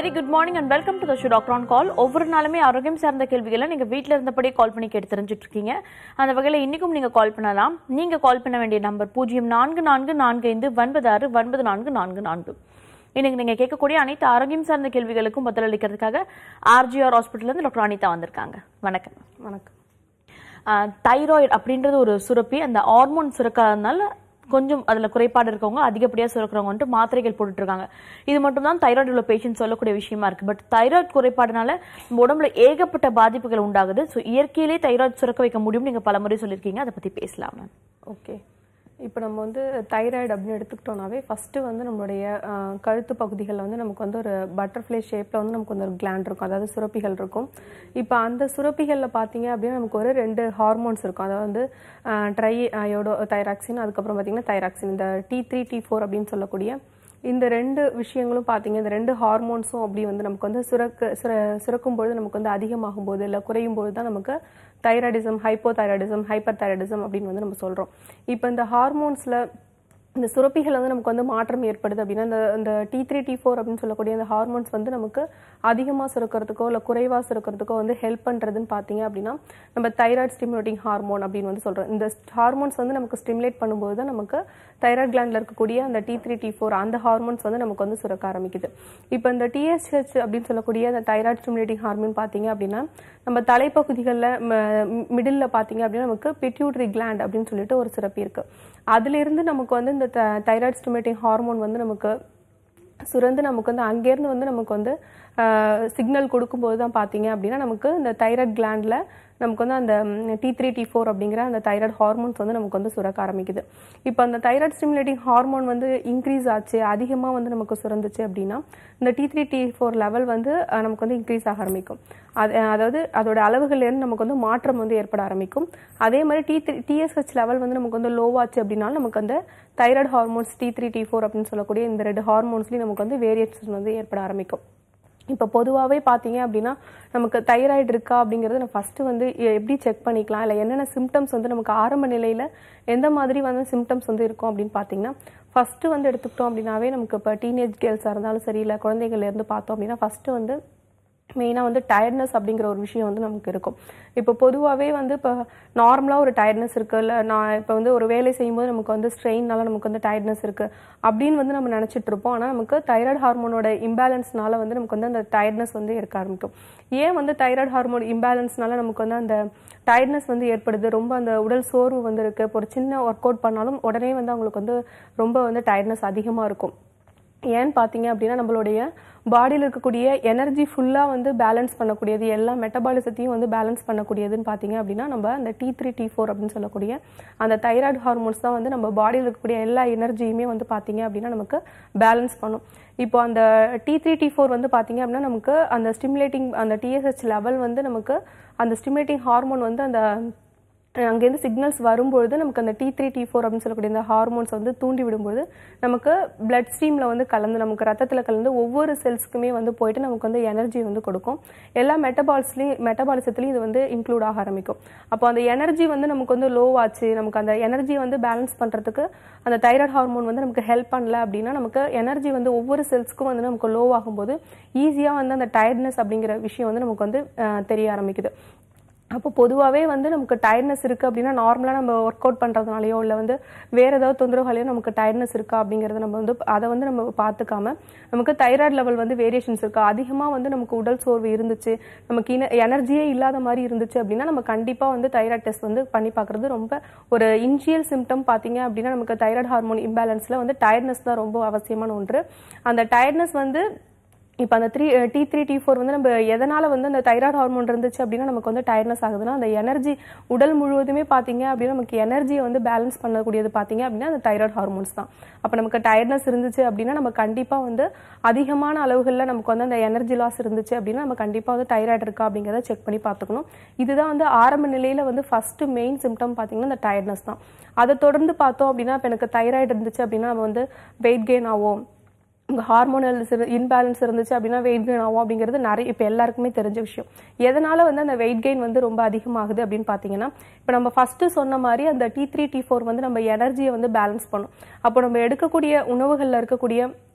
Very good morning and welcome to the show doctor on call. ஒவ்வொரு நாளுமே ஆரோக்கியம் சார்ந்த கேள்விகளை நீங்கள் வீட்டில் இருந்தபடியே கால் பண்ணி கேட்டு தெரிஞ்சுட்டு இருக்கீங்க. அந்த வகையில் இன்றைக்கும் நீங்கள் கால் பண்ணலாம். நீங்கள் கால் பண்ண வேண்டிய நம்பர் 044445969444. இன்னைக்கு நீங்கள் கேட்கக்கூடிய அனைத்து ஆரோக்கியம் சார்ந்த கேள்விகளுக்கும் பதிலளிக்கிறதுக்காக ஆர்ஜிஆர் ஹாஸ்பிட்டல்லேருந்து டாக்டர் அனிதா வந்திருக்காங்க. வணக்கம். வணக்கம். தைராய்டு அப்படின்றது ஒரு சுரப்பி. அந்த ஹார்மோன் சுரக்காதனால கொஞ்சம் அதில் குறைபாடு இருக்கவங்க அதிகப்படியாக சுரக்கிறவங்க வந்துட்டு மாத்திரைகள் போட்டுட்டு இருக்காங்க. இது மட்டும் தான் தைராய்டு உள்ள பேஷண்ட் சொல்லக்கூடிய விஷயமா இருக்கு. பட் தைராய்டு குறைபாடுனால நம்ம உடம்புல ஏகப்பட்ட பாதிப்புகள் உண்டாகுது. ஸோ இயற்கையிலே தைராய்டு சுரக்க வைக்க முடியும் நீங்கள் பல முறை சொல்லியிருக்கீங்க. அதை பற்றி பேசலாம் மேம். ஓகே, இப்போ நம்ம தைராய்டு அப்படின்னு எடுத்துக்கிட்டோம்னாவே ஃபஸ்ட்டு நம்மளுடைய கழுத்து பகுதிகளில் நமக்கு ஒரு பட்டர்ஃப்ளை ஷேப்பில் நமக்கு ஒரு கிளாண்ட் இருக்கும், அதாவது சுரப்பிகள் இருக்கும். இப்போ அந்த சுரப்பிகளில் பார்த்தீங்க அப்படின்னா நமக்கு ஒரு 2 ஹார்மோன்ஸ் இருக்கும். அதாவது ட்ரை அயோடோ தைராக்சின், அதுக்கப்புறம் பார்த்தீங்கன்னா தைராக்சின், இந்த T3 T4 அப்படின்னு சொல்லக்கூடிய இந்த 2 விஷயங்களும் பார்த்தீங்க, இந்த 2 ஹார்மோன்ஸும் அப்படி நமக்கு சுரக்கும் பொழுது நமக்கு அதிகமாகும் போது இல்லை குறையும் போது தான் நமக்கு தைராய்டிசம், ஹைப்போதைராய்டிசம், ஹைப்பர் தைராய்டிசம் அப்படின்னு நம்ம சொல்கிறோம். இப்போ இந்த ஹார்மோன்ஸில் இந்த சுரப்பிகள் நமக்கு மாற்றம் ஏற்படுது அப்படின்னா இந்த T3 T4 அப்படின்னு சொல்லக்கூடிய அந்த ஹார்மோன்ஸ் நமக்கு அதிகமாக சுரக்கிறதுக்கோ இல்லை குறைவாக சுரக்கிறதுக்கோ ஹெல்ப் பண்ணுறதுன்னு பார்த்தீங்க அப்படின்னா நம்ம தைராய்டு ஸ்டிமுலேட்டிங் ஹார்மோன் அப்படின்னு சொல்கிறோம். இந்த ஹார்மோன்ஸ் நமக்கு ஸ்டிமுலேட் பண்ணும்போது தான் நமக்கு தைராய்டு கிளாண்டில் இருக்கக்கூடிய அந்த T3 T4 அந்த ஹார்மோன்ஸ் நமக்கு சுரக்க ஆரம்பிக்குது. இப்போ இந்த TSH அப்படின்னு சொல்லக்கூடிய அந்த தைராய்டு ஸ்டிமுலேட்டிங் ஹார்மோன் பார்த்தீங்க அப்படின்னா நம்ம தலைப்பகுதிகளில் மிடில் பார்த்தீங்க அப்படின்னா நமக்கு பிட்யூட்டரி கிளாண்ட் அப்படின்னு சொல்லிட்டு ஒரு சுரப்பி இருக்கு. அதிலிருந்து நமக்கு இந்த தைராய்டு ஸ்டிமுலேட்டிங் ஹார்மோன் நமக்கு சுரந்து நமக்கு அங்கேருந்து நமக்கு சிக்னல் கொடுக்கும்போது தான் பார்த்தீங்க அப்படின்னா நமக்கு இந்த தைராய்டு கிளாண்டில் நமக்கு அந்த T3 T4 அப்படிங்கிற அந்த தைராய்டு ஹார்மோன்ஸ் நமக்கு சுரக்க ஆரம்பிக்குது. இப்போ அந்த தைராய்டு ஸ்டிமுலேட்டிங் ஹார்மோன் இன்க்ரீஸ் ஆச்சு, அதிகமாக நமக்கு சுரந்துச்சு அப்படின்னா இந்த T3 T4 லெவல் நமக்கு இன்க்ரீஸ் ஆக ஆரம்பிக்கும். அதாவது அதோட அளவுகள்லேருந்து நமக்கு மாற்றம் ஏற்பட ஆரம்பிக்கும். அதே மாதிரி TSH லெவல் நமக்கு லோவாச்சு அப்படின்னா நமக்கு அந்த தைராய்டு ஹார்மோன்ஸ் T3 T4 அப்படின்னு சொல்லக்கூடிய இந்த 2 ஹார்மோன்ஸ்லேயும் நமக்கு வேரியேஷன் ஏற்பட ஆரம்பிக்கும். இப்போ பொதுவாகவே பார்த்தீங்க அப்படின்னா நமக்கு தைராய்டு இருக்கா அப்படிங்கிறது நம்ம ஃபஸ்ட்டு எப்படி செக் பண்ணிக்கலாம், இல்லை என்னென்ன சிம்டம்ஸ் நமக்கு ஆரம்ப நிலையில் எந்த மாதிரி சிம்டம்ஸ் இருக்கும் அப்படின்னு பார்த்தீங்கன்னா ஃபஸ்ட்டு எடுத்துக்கிட்டோம் அப்படின்னாவே நமக்கு இப்போ டீனேஜ் கேர்ள்ஸாக இருந்தாலும் சரி, இல்லை குழந்தைகள்லேருந்து பார்த்தோம் அப்படின்னா ஃபஸ்ட்டு மெயினாக டயர்ட்னஸ் அப்படிங்கிற ஒரு விஷயம் நமக்கு இருக்கும். இப்போ பொதுவாகவே இப்போ நார்மலாக ஒரு டயர்ட்னஸ் இருக்குது, இல்லை நான் இப்போ ஒரு வேலை செய்யும்போது நமக்கு ஸ்ட்ரெயின்னால நமக்கு டயர்ட்னஸ் இருக்குது அப்படின்னு நம்ம நினச்சிட்டு இருப்போம். ஆனால் நமக்கு தைராய்டு ஹார்மோனோட இம்பேலன்ஸ்னால நமக்கு அந்த டயர்ட்னஸ் இருக்க ஆரம்பிக்கும். ஏன் தைராய்டு ஹார்மோன் இம்பேலன்ஸ்னால நமக்கு அந்த டயர்ட்னஸ் ஏற்படுது, ரொம்ப அந்த உடல் சோர்வு இருக்குது. இப்போ ஒரு சின்ன ஒர்க் அவுட் பண்ணாலும் உடனே அவங்களுக்கு ரொம்ப டயர்ட்னஸ் அதிகமாக இருக்கும். ஏன்னு பார்த்தீங்க அப்படின்னா நம்மளுடைய பாடியில் இருக்கக்கூடிய எனர்ஜி ஃபுல்லாக பேலன்ஸ் பண்ணக்கூடியது, எல்லா மெட்டபாலிசத்தையும் பேலன்ஸ் பண்ணக்கூடியதுன்னு பார்த்தீங்க அப்படின்னா நம்ம அந்த T3 T4 அப்படின்னு சொல்லக்கூடிய அந்த தைராய்டு ஹார்மோன்ஸ் தான் நம்ம பாடியில் இருக்கக்கூடிய எல்லா எனர்ஜியுமே பார்த்தீங்க அப்படின்னா நமக்கு பேலன்ஸ் பண்ணும். இப்போ அந்த T3 T4 பார்த்தீங்க அப்படின்னா நமக்கு அந்த ஸ்டிமுலேட்டிங் அந்த TSH லெவல் நமக்கு அந்த ஸ்டிமுலேட்டிங் ஹார்மோன் அந்த அங்கேருந்து சிக்னல்ஸ் வரும்பொழுது நமக்கு அந்த T3 T4 அப்படின்னு சொல்லக்கூடிய இந்த ஹார்மோன்ஸ் தூண்டி விடும்போது நமக்கு பிளட் ஸ்ட்ரீமில் கலந்து நமக்கு ரத்தத்தில் கலந்து ஒவ்வொரு செல்ஸுக்குமே போயிட்டு நமக்கு எனர்ஜி கொடுக்கும். எல்லா மெட்டபாலிசத்துலையும் இது இன்க்ளூட் ஆக ஆரம்பிக்கும். அப்போ அந்த எனர்ஜி நமக்கு லோ ஆச்சு, நமக்கு அந்த எனர்ஜியை பேலன்ஸ் பண்ணுறதுக்கு அந்த தைராய்டு ஹார்மோன் நமக்கு ஹெல்ப் பண்ணல அப்படின்னா நமக்கு எனர்ஜி ஒவ்வொரு செல்ஸுக்கும் நமக்கு லோ ஆகும்போது ஈஸியாக அந்த டயர்ட்னஸ் அப்படிங்கிற விஷயம் நமக்கு தெரிய ஆரம்பிக்குது. அப்போ பொதுவாகவே நமக்கு டயர்ட்னஸ் இருக்குது அப்படின்னா நார்மலாக நம்ம ஒர்க் அவுட் பண்ணுறதுனாலையோ இல்லை வேறு ஏதாவது தொந்தரவுகளையோ நமக்கு டயர்ட்னஸ் இருக்கா அப்படிங்கிறத நம்ம அதை நம்ம பார்த்துக்காம நமக்கு தைராய்டு லெவல் வேரியேஷன்ஸ் இருக்கா, அதிகமாக நமக்கு உடல் சோர்வு இருந்துச்சு, நமக்கு எனர்ஜியே இல்லாத மாதிரி இருந்துச்சு அப்படின்னா நம்ம கண்டிப்பாக தைராய்டு டெஸ்ட் பண்ணி பார்க்குறது ரொம்ப ஒரு இனிஷியல் சிம்டம் பார்த்தீங்க அப்படின்னா நமக்கு தைராய்டு ஹார்மோன் இம்பேலன்ஸில் டயர்ட்னஸ் தான் ரொம்ப அவசியமான ஒன்று. அந்த டயர்ட்னஸ் இப்போ அந்த T3 T4 நம்ம எதனால் அந்த தைராய்டு ஹார்மோன் இருந்துச்சு அப்படின்னா நமக்கு டயர்ட்னஸ் ஆகுதுன்னா அந்த எனர்ஜி உடல் முழுவதுமே பார்த்தீங்க அப்படின்னா நமக்கு எனர்ஜியை பேலன்ஸ் பண்ணக்கூடியது பார்த்தீங்க அப்படின்னா அந்த தைராய்டு ஹார்மோன்ஸ் தான். அப்போ நமக்கு டயர்ட்னஸ் இருந்துச்சு அப்படின்னா நம்ம கண்டிப்பாக அதிகமான அளவுகளில் நமக்கு அந்த எனர்ஜி லாஸ் இருந்துச்சு அப்படின்னா நம்ம கண்டிப்பாக தைராய்டு இருக்கா அப்படிங்கிறத செக் பண்ணி பார்த்துக்கணும். இதுதான் ஆரம்ப நிலையில் ஃபர்ஸ்ட் மெயின் சிம்டம் பார்த்தீங்கன்னா இந்த டயர்ட்னஸ் தான். அதை தொடர்ந்து பார்த்தோம் அப்படின்னா இப்போ எனக்கு தைராய்டு இருந்துச்சு அப்படின்னா நம்ம வெயிட் கெயின் ஆகும், உங்கள் ஹார்மோனல் இன்பேலன்ஸ் இருந்துச்சு அப்படின்னா வெயிட் கெயின் ஆகும் அப்படிங்கிறது நிறைய இப்போ எல்லாருக்குமே தெரிஞ்ச விஷயம். எதனால் அந்த வெயிட் கெயின் ரொம்ப அதிகமாகுது அப்படின்னு பார்த்தீங்கன்னா இப்போ நம்ம ஃபஸ்ட்டு சொன்ன மாதிரி அந்த T3 T4 நம்ம எனர்ஜியை பேலன்ஸ் பண்ணும். அப்போ நம்ம எடுக்கக்கூடிய உணவுகளில் இருக்கக்கூடிய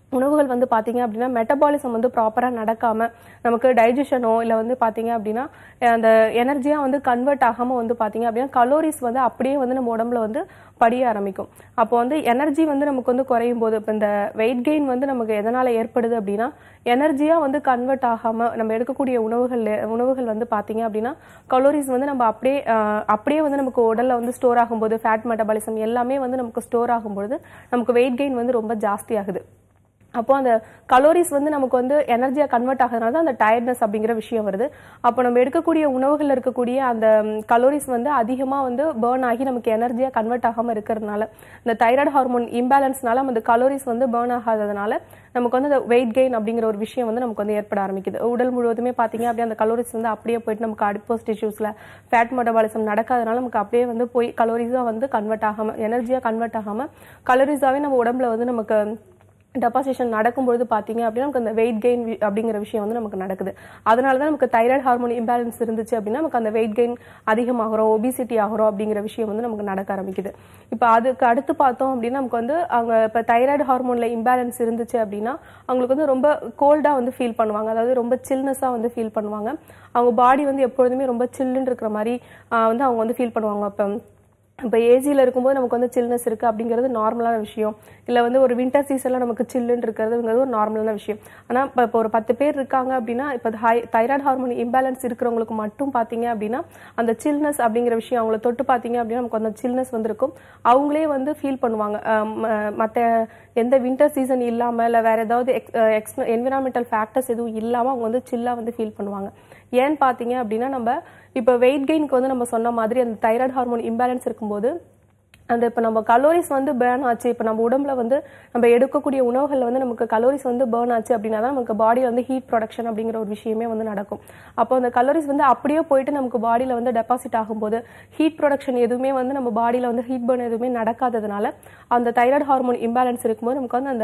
உணவுகள் வந்து பார்த்தீங்க அப்படின்னா மெட்டபாலிசம் வந்து ப்ராப்பராக நடக்காமல் நமக்கு டைஜஷனோ இல்லை வந்து பார்த்தீங்க அப்படின்னா அந்த எனர்ஜியாக வந்து கன்வெர்ட் ஆகாமல் வந்து பார்த்தீங்க அப்படின்னா கலோரிஸ் வந்து அப்படியே வந்து நம்ம உடம்புல வந்து படிய ஆரம்பிக்கும். அப்போ வந்து எனர்ஜி வந்து நமக்கு வந்து குறையும் போது இப்போ இந்த வெயிட் கெயின் வந்து நமக்கு எதனால் ஏற்படுது அப்படின்னா எனர்ஜியாக வந்து கன்வெர்ட் ஆகாமல் நம்ம எடுக்கக்கூடிய உணவுகள் வந்து பார்த்தீங்க அப்படின்னா கலோரிஸ் வந்து நம்ம அப்படியே வந்து நமக்கு உடலில் வந்து ஸ்டோர் ஆகும்போது ஃபேட் மெட்டபாலிசம் எல்லாமே வந்து நமக்கு ஸ்டோர் ஆகும்போது நமக்கு வெயிட் கெயின் வந்து ரொம்ப ஜாஸ்தி ஆகுது. அப்போ அந்த கலோரிஸ் வந்து நமக்கு வந்து எனர்ஜியா கன்வெர்ட் ஆகிறதுனால தான் அந்த டயர்ட்னஸ் அப்படிங்கிற விஷயம் வருது. அப்போ நம்ம எடுக்கக்கூடிய உணவுகள் இருக்கக்கூடிய அந்த கலோரிஸ் வந்து அதிகமாக வந்து பேர்ன் ஆகி நமக்கு எனர்ஜியா கன்வெர்ட் ஆகாமல் இருக்கிறதுனால இந்த தைராய்டு ஹார்மோன் இம்பேலன்ஸ்னால அந்த கலோரிஸ் வந்து பேர்ன் ஆகாததுனால நமக்கு வந்து அந்த வெயிட் கெயின் அப்படிங்கிற ஒரு விஷயம் வந்து நமக்கு வந்து ஏற்பட ஆரம்பிக்குது. உடல் முழுவதுமே பார்த்தீங்க அப்படியே அந்த கலோரிஸ் வந்து அப்படியே போயிட்டு நமக்கு அடிப்போஸ் டிஷ்யூஸ்ல ஃபேட் மெட்டபாலிசம் நடக்காதனால நமக்கு அப்படியே வந்து போய் கலோரிஸாக வந்து கன்வெர்ட் ஆகாமல் எனர்ஜியாக கன்வெர்ட் ஆகாமல் கலோரிஸாகவே நம்ம உடம்புல வந்து நமக்கு டெபாசிஷன் நடக்கும்பொழுது பார்த்தீங்க அப்படின்னா நமக்கு அந்த வெயிட் கெயின் அப்படிங்கிற விஷயம் வந்து நமக்கு நடக்குது. அதனால தான் நமக்கு தைராய்டு ஹார்மோன் இம்பேலன்ஸ் இருந்துச்சு அப்படின்னா நமக்கு அந்த வெயிட் கெயின் அதிகமாகிறோம், ஒபிசிட்டி ஆகிறோம் அப்படிங்கிற விஷயம் வந்து நமக்கு நடக்க ஆரம்பிக்குது. இப்போ அதுக்கு அடுத்து பார்த்தோம் அப்படின்னா நமக்கு வந்து அவங்க இப்போ தைராய்டு ஹார்மோனில் இம்பேலன்ஸ் இருந்துச்சு அப்படின்னா அவங்களுக்கு வந்து ரொம்ப கோல்டாக வந்து ஃபீல் பண்ணுவாங்க, அதாவது ரொம்ப சில்னஸாக வந்து ஃபீல் பண்ணுவாங்க. அவங்க பாடி வந்து எப்பொழுதுமே ரொம்ப சில்லுன்னு இருக்கிற மாதிரி வந்து அவங்க வந்து ஃபீல் பண்ணுவாங்க. இப்போ ஏசியில் இருக்கும்போது நமக்கு வந்து சில்னஸ் இருக்குது அப்படிங்கிறது நார்மலான விஷயம். இல்லை வந்து ஒரு வின்டர் சீசனில் நமக்கு சில்லுன்னு இருக்கிறதுங்கிறது ஒரு நார்மலான விஷயம். ஆனால் இப்போ ஒரு 10 பேர் இருக்காங்க அப்படின்னா இப்போ தைராய்டு ஹார்மோன் இம்பேலன்ஸ் இருக்கிறவங்களுக்கு மட்டும் பார்த்தீங்க அப்படின்னா அந்த சில்னஸ் அப்படிங்கிற விஷயம் அவங்கள தொட்டு பார்த்தீங்க அப்படின்னா நமக்கு அந்த சில்னஸ் வந்து இருக்கும். அவங்களே வந்து ஃபீல் பண்ணுவாங்க. மற்ற எந்த வின்டர் சீசன் இல்லாமல் இல்லை வேறு ஏதாவது என்விரான்மெண்டல் ஃபேக்டர்ஸ் எதுவும் இல்லாமல் அவங்க வந்து சில்லாக வந்து ஃபீல் பண்ணுவாங்க. ஏன்னு பார்த்தீங்க அப்படின்னா நம்ம இப்போ வெயிட் கெயினுக்கு வந்து நம்ம சொன்ன மாதிரி அந்த தைராய்டு ஹார்மோன் இம்பேலன்ஸ் இருக்கும்போது அந்த இப்போ நம்ம கலோரிஸ் வந்து பேர்ன் ஆச்சு, இப்போ நம்ம உடம்புல வந்து நம்ம எடுக்கக்கூடிய உணவுகளில் வந்து நமக்கு கலோரிஸ் வந்து பேர்ன் ஆச்சு அப்படின்னா தான் நமக்கு பாடியில் வந்து ஹீட் ப்ரொடக்ஷன் அப்படிங்கிற ஒரு விஷயமே வந்து நடக்கும். அப்போ அந்த கலோரிஸ் வந்து அப்படியே போயிட்டு நமக்கு பாடியில் வந்து டெபாசிட் ஆகும்போது ஹீட் ப்ரொடக்ஷன் எதுவுமே வந்து நம்ம பாடியில் வந்து ஹீட் பர்ன் எதுவுமே நடக்காததுனால அந்த தைராய்டு ஹார்மோன் இம்பேலன்ஸ் இருக்கும்போது நமக்கு வந்து அந்த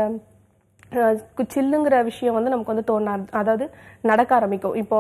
சில்லுங்கிற விஷயம் வந்து நமக்கு வந்து அதாவது நடக்க ஆரம்பிக்கும். இப்போ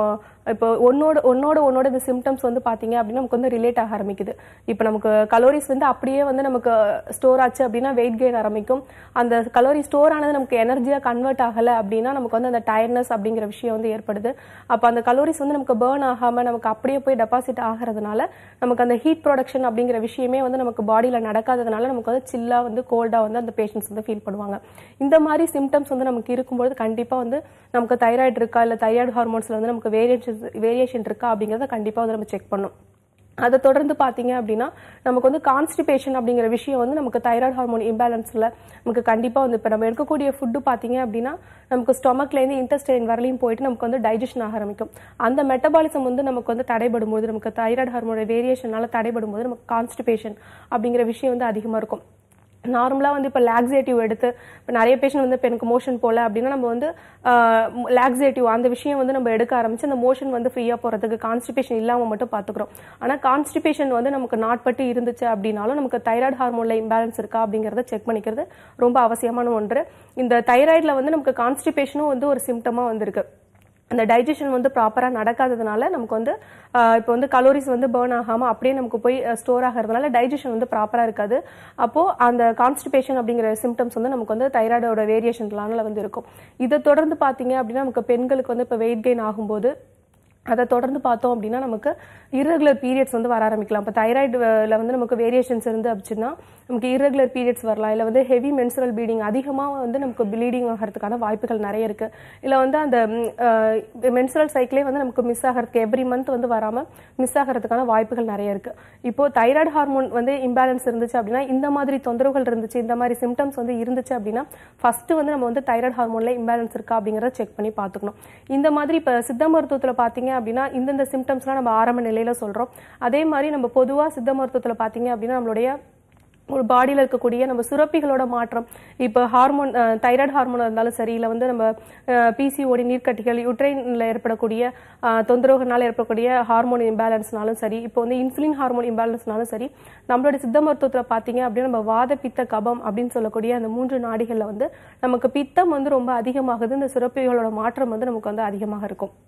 ஒன்னோட இந்த சிம்டம்ஸ் வந்து பாத்தீங்க அப்படின்னா நமக்கு வந்து ரிலேட் ஆக ஆரம்பிக்குது. இப்போ நமக்கு கலோரிஸ் வந்து அப்படியே வந்து நமக்கு ஸ்டோர் ஆச்சு அப்படின்னா வெயிட் கெயின் ஆரம்பிக்கும். அந்த கலோரி ஸ்டோர் ஆனது நமக்கு எனர்ஜியா கன்வெர்ட் ஆகல அப்படின்னா நமக்கு வந்து அந்த டயர்ட்னஸ் அப்படிங்கிற விஷயம் வந்து ஏற்படுது. அப்போ அந்த கலோரிஸ் வந்து நமக்கு பேர்ன் ஆகாம நமக்கு அப்படியே போய் டெபாசிட் ஆகிறதுனால நமக்கு அந்த ஹீட் ப்ரொடக்ஷன் அப்படிங்கிற விஷயமே வந்து நமக்கு பாடியில நடக்காததுனால நமக்கு வந்து சில்லா வந்து கோல்டா வந்து அந்த பேஷண்ட்ஸ் வந்து ஃபீல் பண்ணுவாங்க. இந்த மாதிரி சிம்டம்ஸ் வந்து நமக்கு இருக்கும்போது கண்டிப்பா வந்து நமக்கு தைராய்டு இருக்கா இல்ல தைராய்டு ஹார்மோன்ஸ்ல வந்து நமக்கு வேரியேஷன் இருக்கா அப்படிங்கறத கண்டிப்பா வந்து நம்ம செக் பண்ணணும். அதை தொடர்ந்து பாத்தீங்க அப்படின்னா நமக்கு வந்து கான்ஸ்டிபேஷன் அப்படிங்கிற விஷயம் வந்து நமக்கு தைராய்டு ஹார்மோன் இம்பேலன்ஸ்ல நமக்கு கண்டிப்பா வந்து இப்போ நம்ம எடுக்கக்கூடிய ஃபுட்டு பாத்தீங்க அப்படின்னா நமக்கு ஸ்டொமக்ல இருந்து இன்டெஸ்டைன் வரலையும் போயிட்டு நமக்கு வந்து டைஜஷன் ஆக ஆரம்பிக்கும். அந்த மெட்டபாலிசம் வந்து நமக்கு வந்து தடைபடும் போது நமக்கு தைராய்டு ஹார்மோன் வேரியேஷனால தடைபடும் போது நமக்கு கான்ஸ்டிபேஷன் அப்படிங்கிற விஷயம் வந்து அதிகமா இருக்கும். நார்மலாக வந்து இப்போ லாக்ஸேட்டிவ் எடுத்து இப்போ நிறைய பேஷண்ட் வந்து இப்போ எனக்கு மோஷன் போல அப்படின்னா நம்ம வந்து லாக்ஸேட்டிவ் அந்த விஷயம் வந்து நம்ம எடுக்க ஆரம்பிச்சு அந்த மோஷன் வந்து ஃப்ரீயாக போகிறதுக்கு கான்ஸ்டிபேஷன் இல்லாமல் மட்டும் பார்த்துக்கிறோம். ஆனால் கான்ஸ்டிபேஷன் வந்து நமக்கு நாட்பட்டு இருந்துச்சு அப்படின்னாலும் நமக்கு தைராய்டு ஹார்மோனில் இம்பேலன்ஸ் இருக்கா அப்படிங்கிறத செக் பண்ணிக்கிறது ரொம்ப அவசியமான ஒன்று. இந்த தைராய்டில் வந்து நமக்கு கான்ஸ்டிபேஷனும் வந்து ஒரு சிம்டமாக வந்திருக்கு. அந்த டைஜஷன் வந்து ப்ராப்பராக நடக்காததுனால நமக்கு வந்து இப்போ வந்து கலோரிஸ் வந்து பேர்ன் ஆகாமல் அப்படியே நமக்கு போய் ஸ்டோர் ஆகிறதுனால டைஜஷன் வந்து ப்ராப்பராக இருக்காது. அப்போது அந்த கான்ஸ்டிபேஷன் அப்படிங்கிற சிம்டம்ஸ் வந்து நமக்கு வந்து தைராய்டோட வேரியேஷன்லான வந்து இருக்கும். இதை தொடர்ந்து பார்த்தீங்க அப்படின்னா நமக்கு பெண்களுக்கு வந்து இப்போ வெயிட் கெயின் ஆகும்போது அதை தொடர்ந்து பார்த்தோம் அப்படின்னா நமக்கு இர்ரெகுலர் பீரியட்ஸ் வந்து வர ஆரம்பிக்கலாம். இப்போ தைராய்டுல வந்து நமக்கு வேரியேஷன்ஸ் இருந்து அப்படின்னா நமக்கு இர்ரெகுலர் பீரியட்ஸ் வரலாம். இல்லை வந்து ஹெவி மென்சுரல் ப்ளீடிங் அதிகமாக வந்து நமக்கு ப்ளீடிங் ஆகிறதுக்கான வாய்ப்புகள் நிறைய இருக்கு. இல்லை வந்து அந்த மென்சுரல் சைக்கிளே வந்து நமக்கு மிஸ் ஆகிறதுக்கு எவ்ரி மந்த் வந்து வராமல் மிஸ் ஆகிறதுக்கான வாய்ப்புகள் நிறைய இருக்கு. இப்போ தைராய்டு ஹார்மோன் வந்து இம்பேலன்ஸ் இருந்துச்சு அப்படின்னா இந்த மாதிரி தொந்தரவுகள் இருந்துச்சு, இந்த மாதிரி சிம்டம்ஸ் வந்து இருந்துச்சு அப்படின்னா ஃபர்ஸ்ட் வந்து நம்ம வந்து தைராய்டு ஹார்மோன்ல இம்பேலன்ஸ் இருக்கா அப்படிங்கிறத செக் பண்ணி பார்த்துக்கணும். இந்த மாதிரி இப்போ சித்த மருத்துவத்தில் பார்த்தீங்க அப்படின்னா இந்தந்த சிம்டம்ஸ்லாம் நம்ம ஆரம்ப நிலையில சொல்றோம். அதே மாதிரி நம்ம பொதுவா சித்த மருத்துவத்துல பாத்தீங்க அப்படின்னா நம்மளுடைய ஒரு பாடியில் இருக்கக்கூடிய நம்ம சுரப்பிகளோட மாற்றம் இப்போ ஹார்மோன் தைராய்டு ஹார்மோன் இருந்தாலும் சரி, இல்லை வந்து நம்ம பிசிஓடி நீர்க்கட்டிகள் யூட்ரைன்ல ஏற்படக்கூடிய தொந்தரவுகளால் ஏற்படக்கூடிய ஹார்மோன் இம்பேலன்ஸ்னாலும் சரி, இப்போ வந்து இன்சுலின் ஹார்மோன் இம்பேலன்ஸ்னாலும் சரி, நம்மளோட சித்த மருத்துவத்தில் பார்த்தீங்க அப்படின்னா நம்ம வாத பித்த கபம் அப்படின்னு சொல்லக்கூடிய அந்த 3 நாடிகளில் வந்து நமக்கு பித்தம் வந்து ரொம்ப அதிகமாகுது. இந்த சுரப்பிகளோட மாற்றம் வந்து நமக்கு வந்து அதிகமாக இருக்கும்.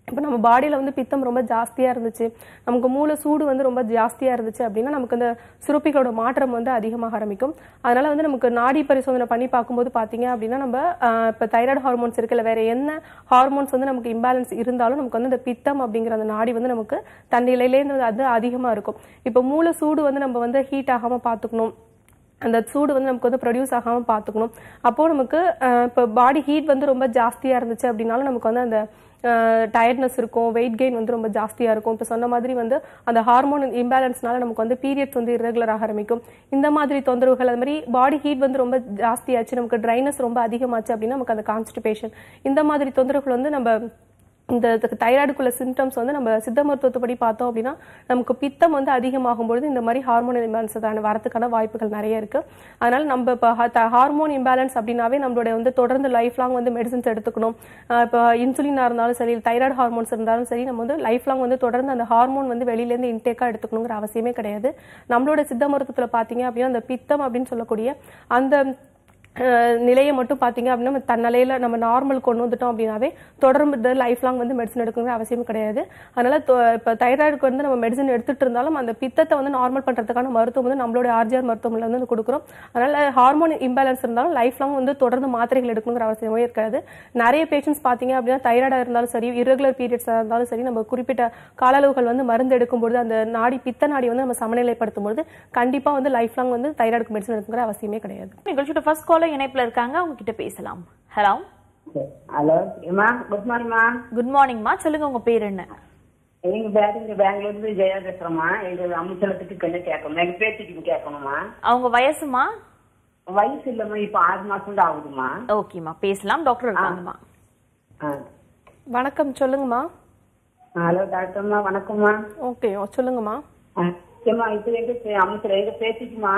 இப்போ நம்ம பாடியில் வந்து பித்தம் ரொம்ப ஜாஸ்தியாக இருந்துச்சு, நமக்கு மூளை சூடு வந்து ரொம்ப ஜாஸ்தியாக இருந்துச்சு அப்படின்னா நமக்கு அந்த சுரப்பிகளோட மாற்றம் வந்து அதிகமாக ஆரம்பிக்கும். அதனால வந்து நமக்கு நாடி பரிசோதனை பண்ணி பார்க்கும்போது பார்த்தீங்க அப்படின்னா நம்ம இப்போ தைராய்டு ஹார்மோன்ஸ் இருக்குல்ல, வேற என்ன ஹார்மோன்ஸ் வந்து நமக்கு இம்பேலன்ஸ் இருந்தாலும் நமக்கு வந்து இந்த பித்தம் அப்படிங்கிற அந்த நாடி வந்து நமக்கு தன் நிலையிலேருந்து அது அதிகமாக இருக்கும். இப்போ மூளை சூடு வந்து நம்ம வந்து ஹீட் ஆகாமல் பார்த்துக்கணும், அந்த சூடு வந்து நமக்கு வந்து ப்ரொடியூஸ் ஆகாமல் பார்த்துக்கணும். அப்போது நமக்கு இப்போ பாடி ஹீட் வந்து ரொம்ப ஜாஸ்தியாக இருந்துச்சு அப்படின்னாலும் நமக்கு வந்து அந்த டயர்ட்னஸ் இருக்கும், வெயிட் கெயின் வந்து ரொம்ப ஜாஸ்தியாக இருக்கும். இப்போ சொன்ன மாதிரி வந்து அந்த ஹார்மோன் இம்பேலன்ஸ்னால நமக்கு வந்து பீரியட்ஸ் வந்து இரெகுலராக ஆரம்பிக்கும். இந்த மாதிரி தொந்தரவுகள், அது மாதிரி பாடி ஹீட் வந்து ரொம்ப ஜாஸ்தியாச்சு, நமக்கு ட்ரைனஸ் ரொம்ப அதிகமாச்சு அப்படின்னா நமக்கு அந்த கான்ஸ்டிபேஷன், இந்த மாதிரி தொந்தரவுகள் வந்து நம்ம இந்த தைராய்டுக்குள்ள சிம்டம்ஸ் வந்து நம்ம சித்த மருத்துவத்துப்படி பார்த்தோம் அப்படின்னா நமக்கு பித்தம் வந்து அதிகமாகும்பொழுது இந்த மாதிரி ஹார்மோன் இம்பேலன்ஸ் வரதுக்கான வாய்ப்புகள் நிறைய இருக்கு. அதனால நம்ம இப்போ ஹார்மோன் இம்பேலன்ஸ் அப்படின்னாவே நம்மளோட வந்து தொடர்ந்து லைஃப் லாங் வந்து மெடிசன்ஸ் எடுத்துக்கணும். இப்போ இன்சுலினா இருந்தாலும் சரி, தைராய்டு ஹார்மோன்ஸ் இருந்தாலும் சரி, நம்ம வந்து லைஃப் லாங் வந்து தொடர்ந்து அந்த ஹார்மோன் வந்து வெளியிலேருந்து இன்டேக்காக எடுத்துக்கணுங்கிற அவசியமே கிடையாது. நம்மளோட சித்த மருத்துவத்தில் பார்த்தீங்க அப்படின்னா அந்த பித்தம் அப்படின்னு சொல்லக்கூடிய அந்த நிலையை மட்டும் பார்த்தீங்க அப்படின்னா தன்னிலையில நம்ம நார்மல் கொண்டு வந்துட்டோம் அப்படின்னாவே தொடர்ந்து லைஃப் லாங் வந்து மெடிசன் எடுக்கணுங்கிற அவசியம் கிடையாது. அதனால இப்போ தைராய்டுக்கு வந்து நம்ம மெடிசன் எடுத்துட்டு இருந்தாலும் அந்த பித்தத்தை வந்து நார்மல் பண்றதுக்கான மருத்துவம் வந்து நம்மளோட ஆர்ஜிஆர் மருத்துவமனையில் வந்து கொடுக்குறோம். அதனால ஹார்மோன் இம்பேலன்ஸ் இருந்தாலும் லைஃப் லாங் வந்து தொடர்ந்து மாத்திரைகள் எடுக்கணுங்கிற அவசியமே இருக்காது. நிறைய பேஷண்ட்ஸ் பார்த்தீங்க அப்படின்னா தைராய்டாக இருந்தாலும் சரி, இரெகுலர் பீரியட்ஸாக இருந்தாலும் சரி, நம்ம குறிப்பிட்ட கால அளவுகள் வந்து மருந்து எடுக்கும்போது அந்த நாடி பித்த நாடி வந்து நம்ம சமநிலைப்படுத்தும் போது கண்டிப்பா வந்து லைஃப் லாங் வந்து தைராய்டுக்கு மெடிசன் எடுக்கணுங்கிற அவசியமே கிடையாது. நிகழ்ச்சியோட ஃபர்ஸ்ட் காலர் இணைப்புல இருக்காங்க, அவங்க கிட்ட பேசலாம். ஹலோ ஹலோ மா, குட் மார்னிங்மா. குட் மார்னிங்மா, சொல்லுங்க உங்க பேர் என்ன? எங்க பெங்களூர்ல இருந்து ஜெயா பேசுறோமா. எங்க அம்சலத்துக்கு கொஞ்சம் கேட்கணும், எங்க பேத்திக்கு கேட்கணுமா. அவங்க வயசுமா? வயசு இல்லம்மா, இப்ப 6 மாசம் தான் ஆகுதுமா. ஓகேமா, பேசலாம். டாக்டர் இருக்காங்கம்மா. வணக்கம், சொல்லுங்கம்மா. ஹலோ டாக்டர்மா, வணக்கம்மா. ஓகே, சொல்லுங்கம்மா. இப்ப எங்க அம்சல எங்க பேத்திக்குமா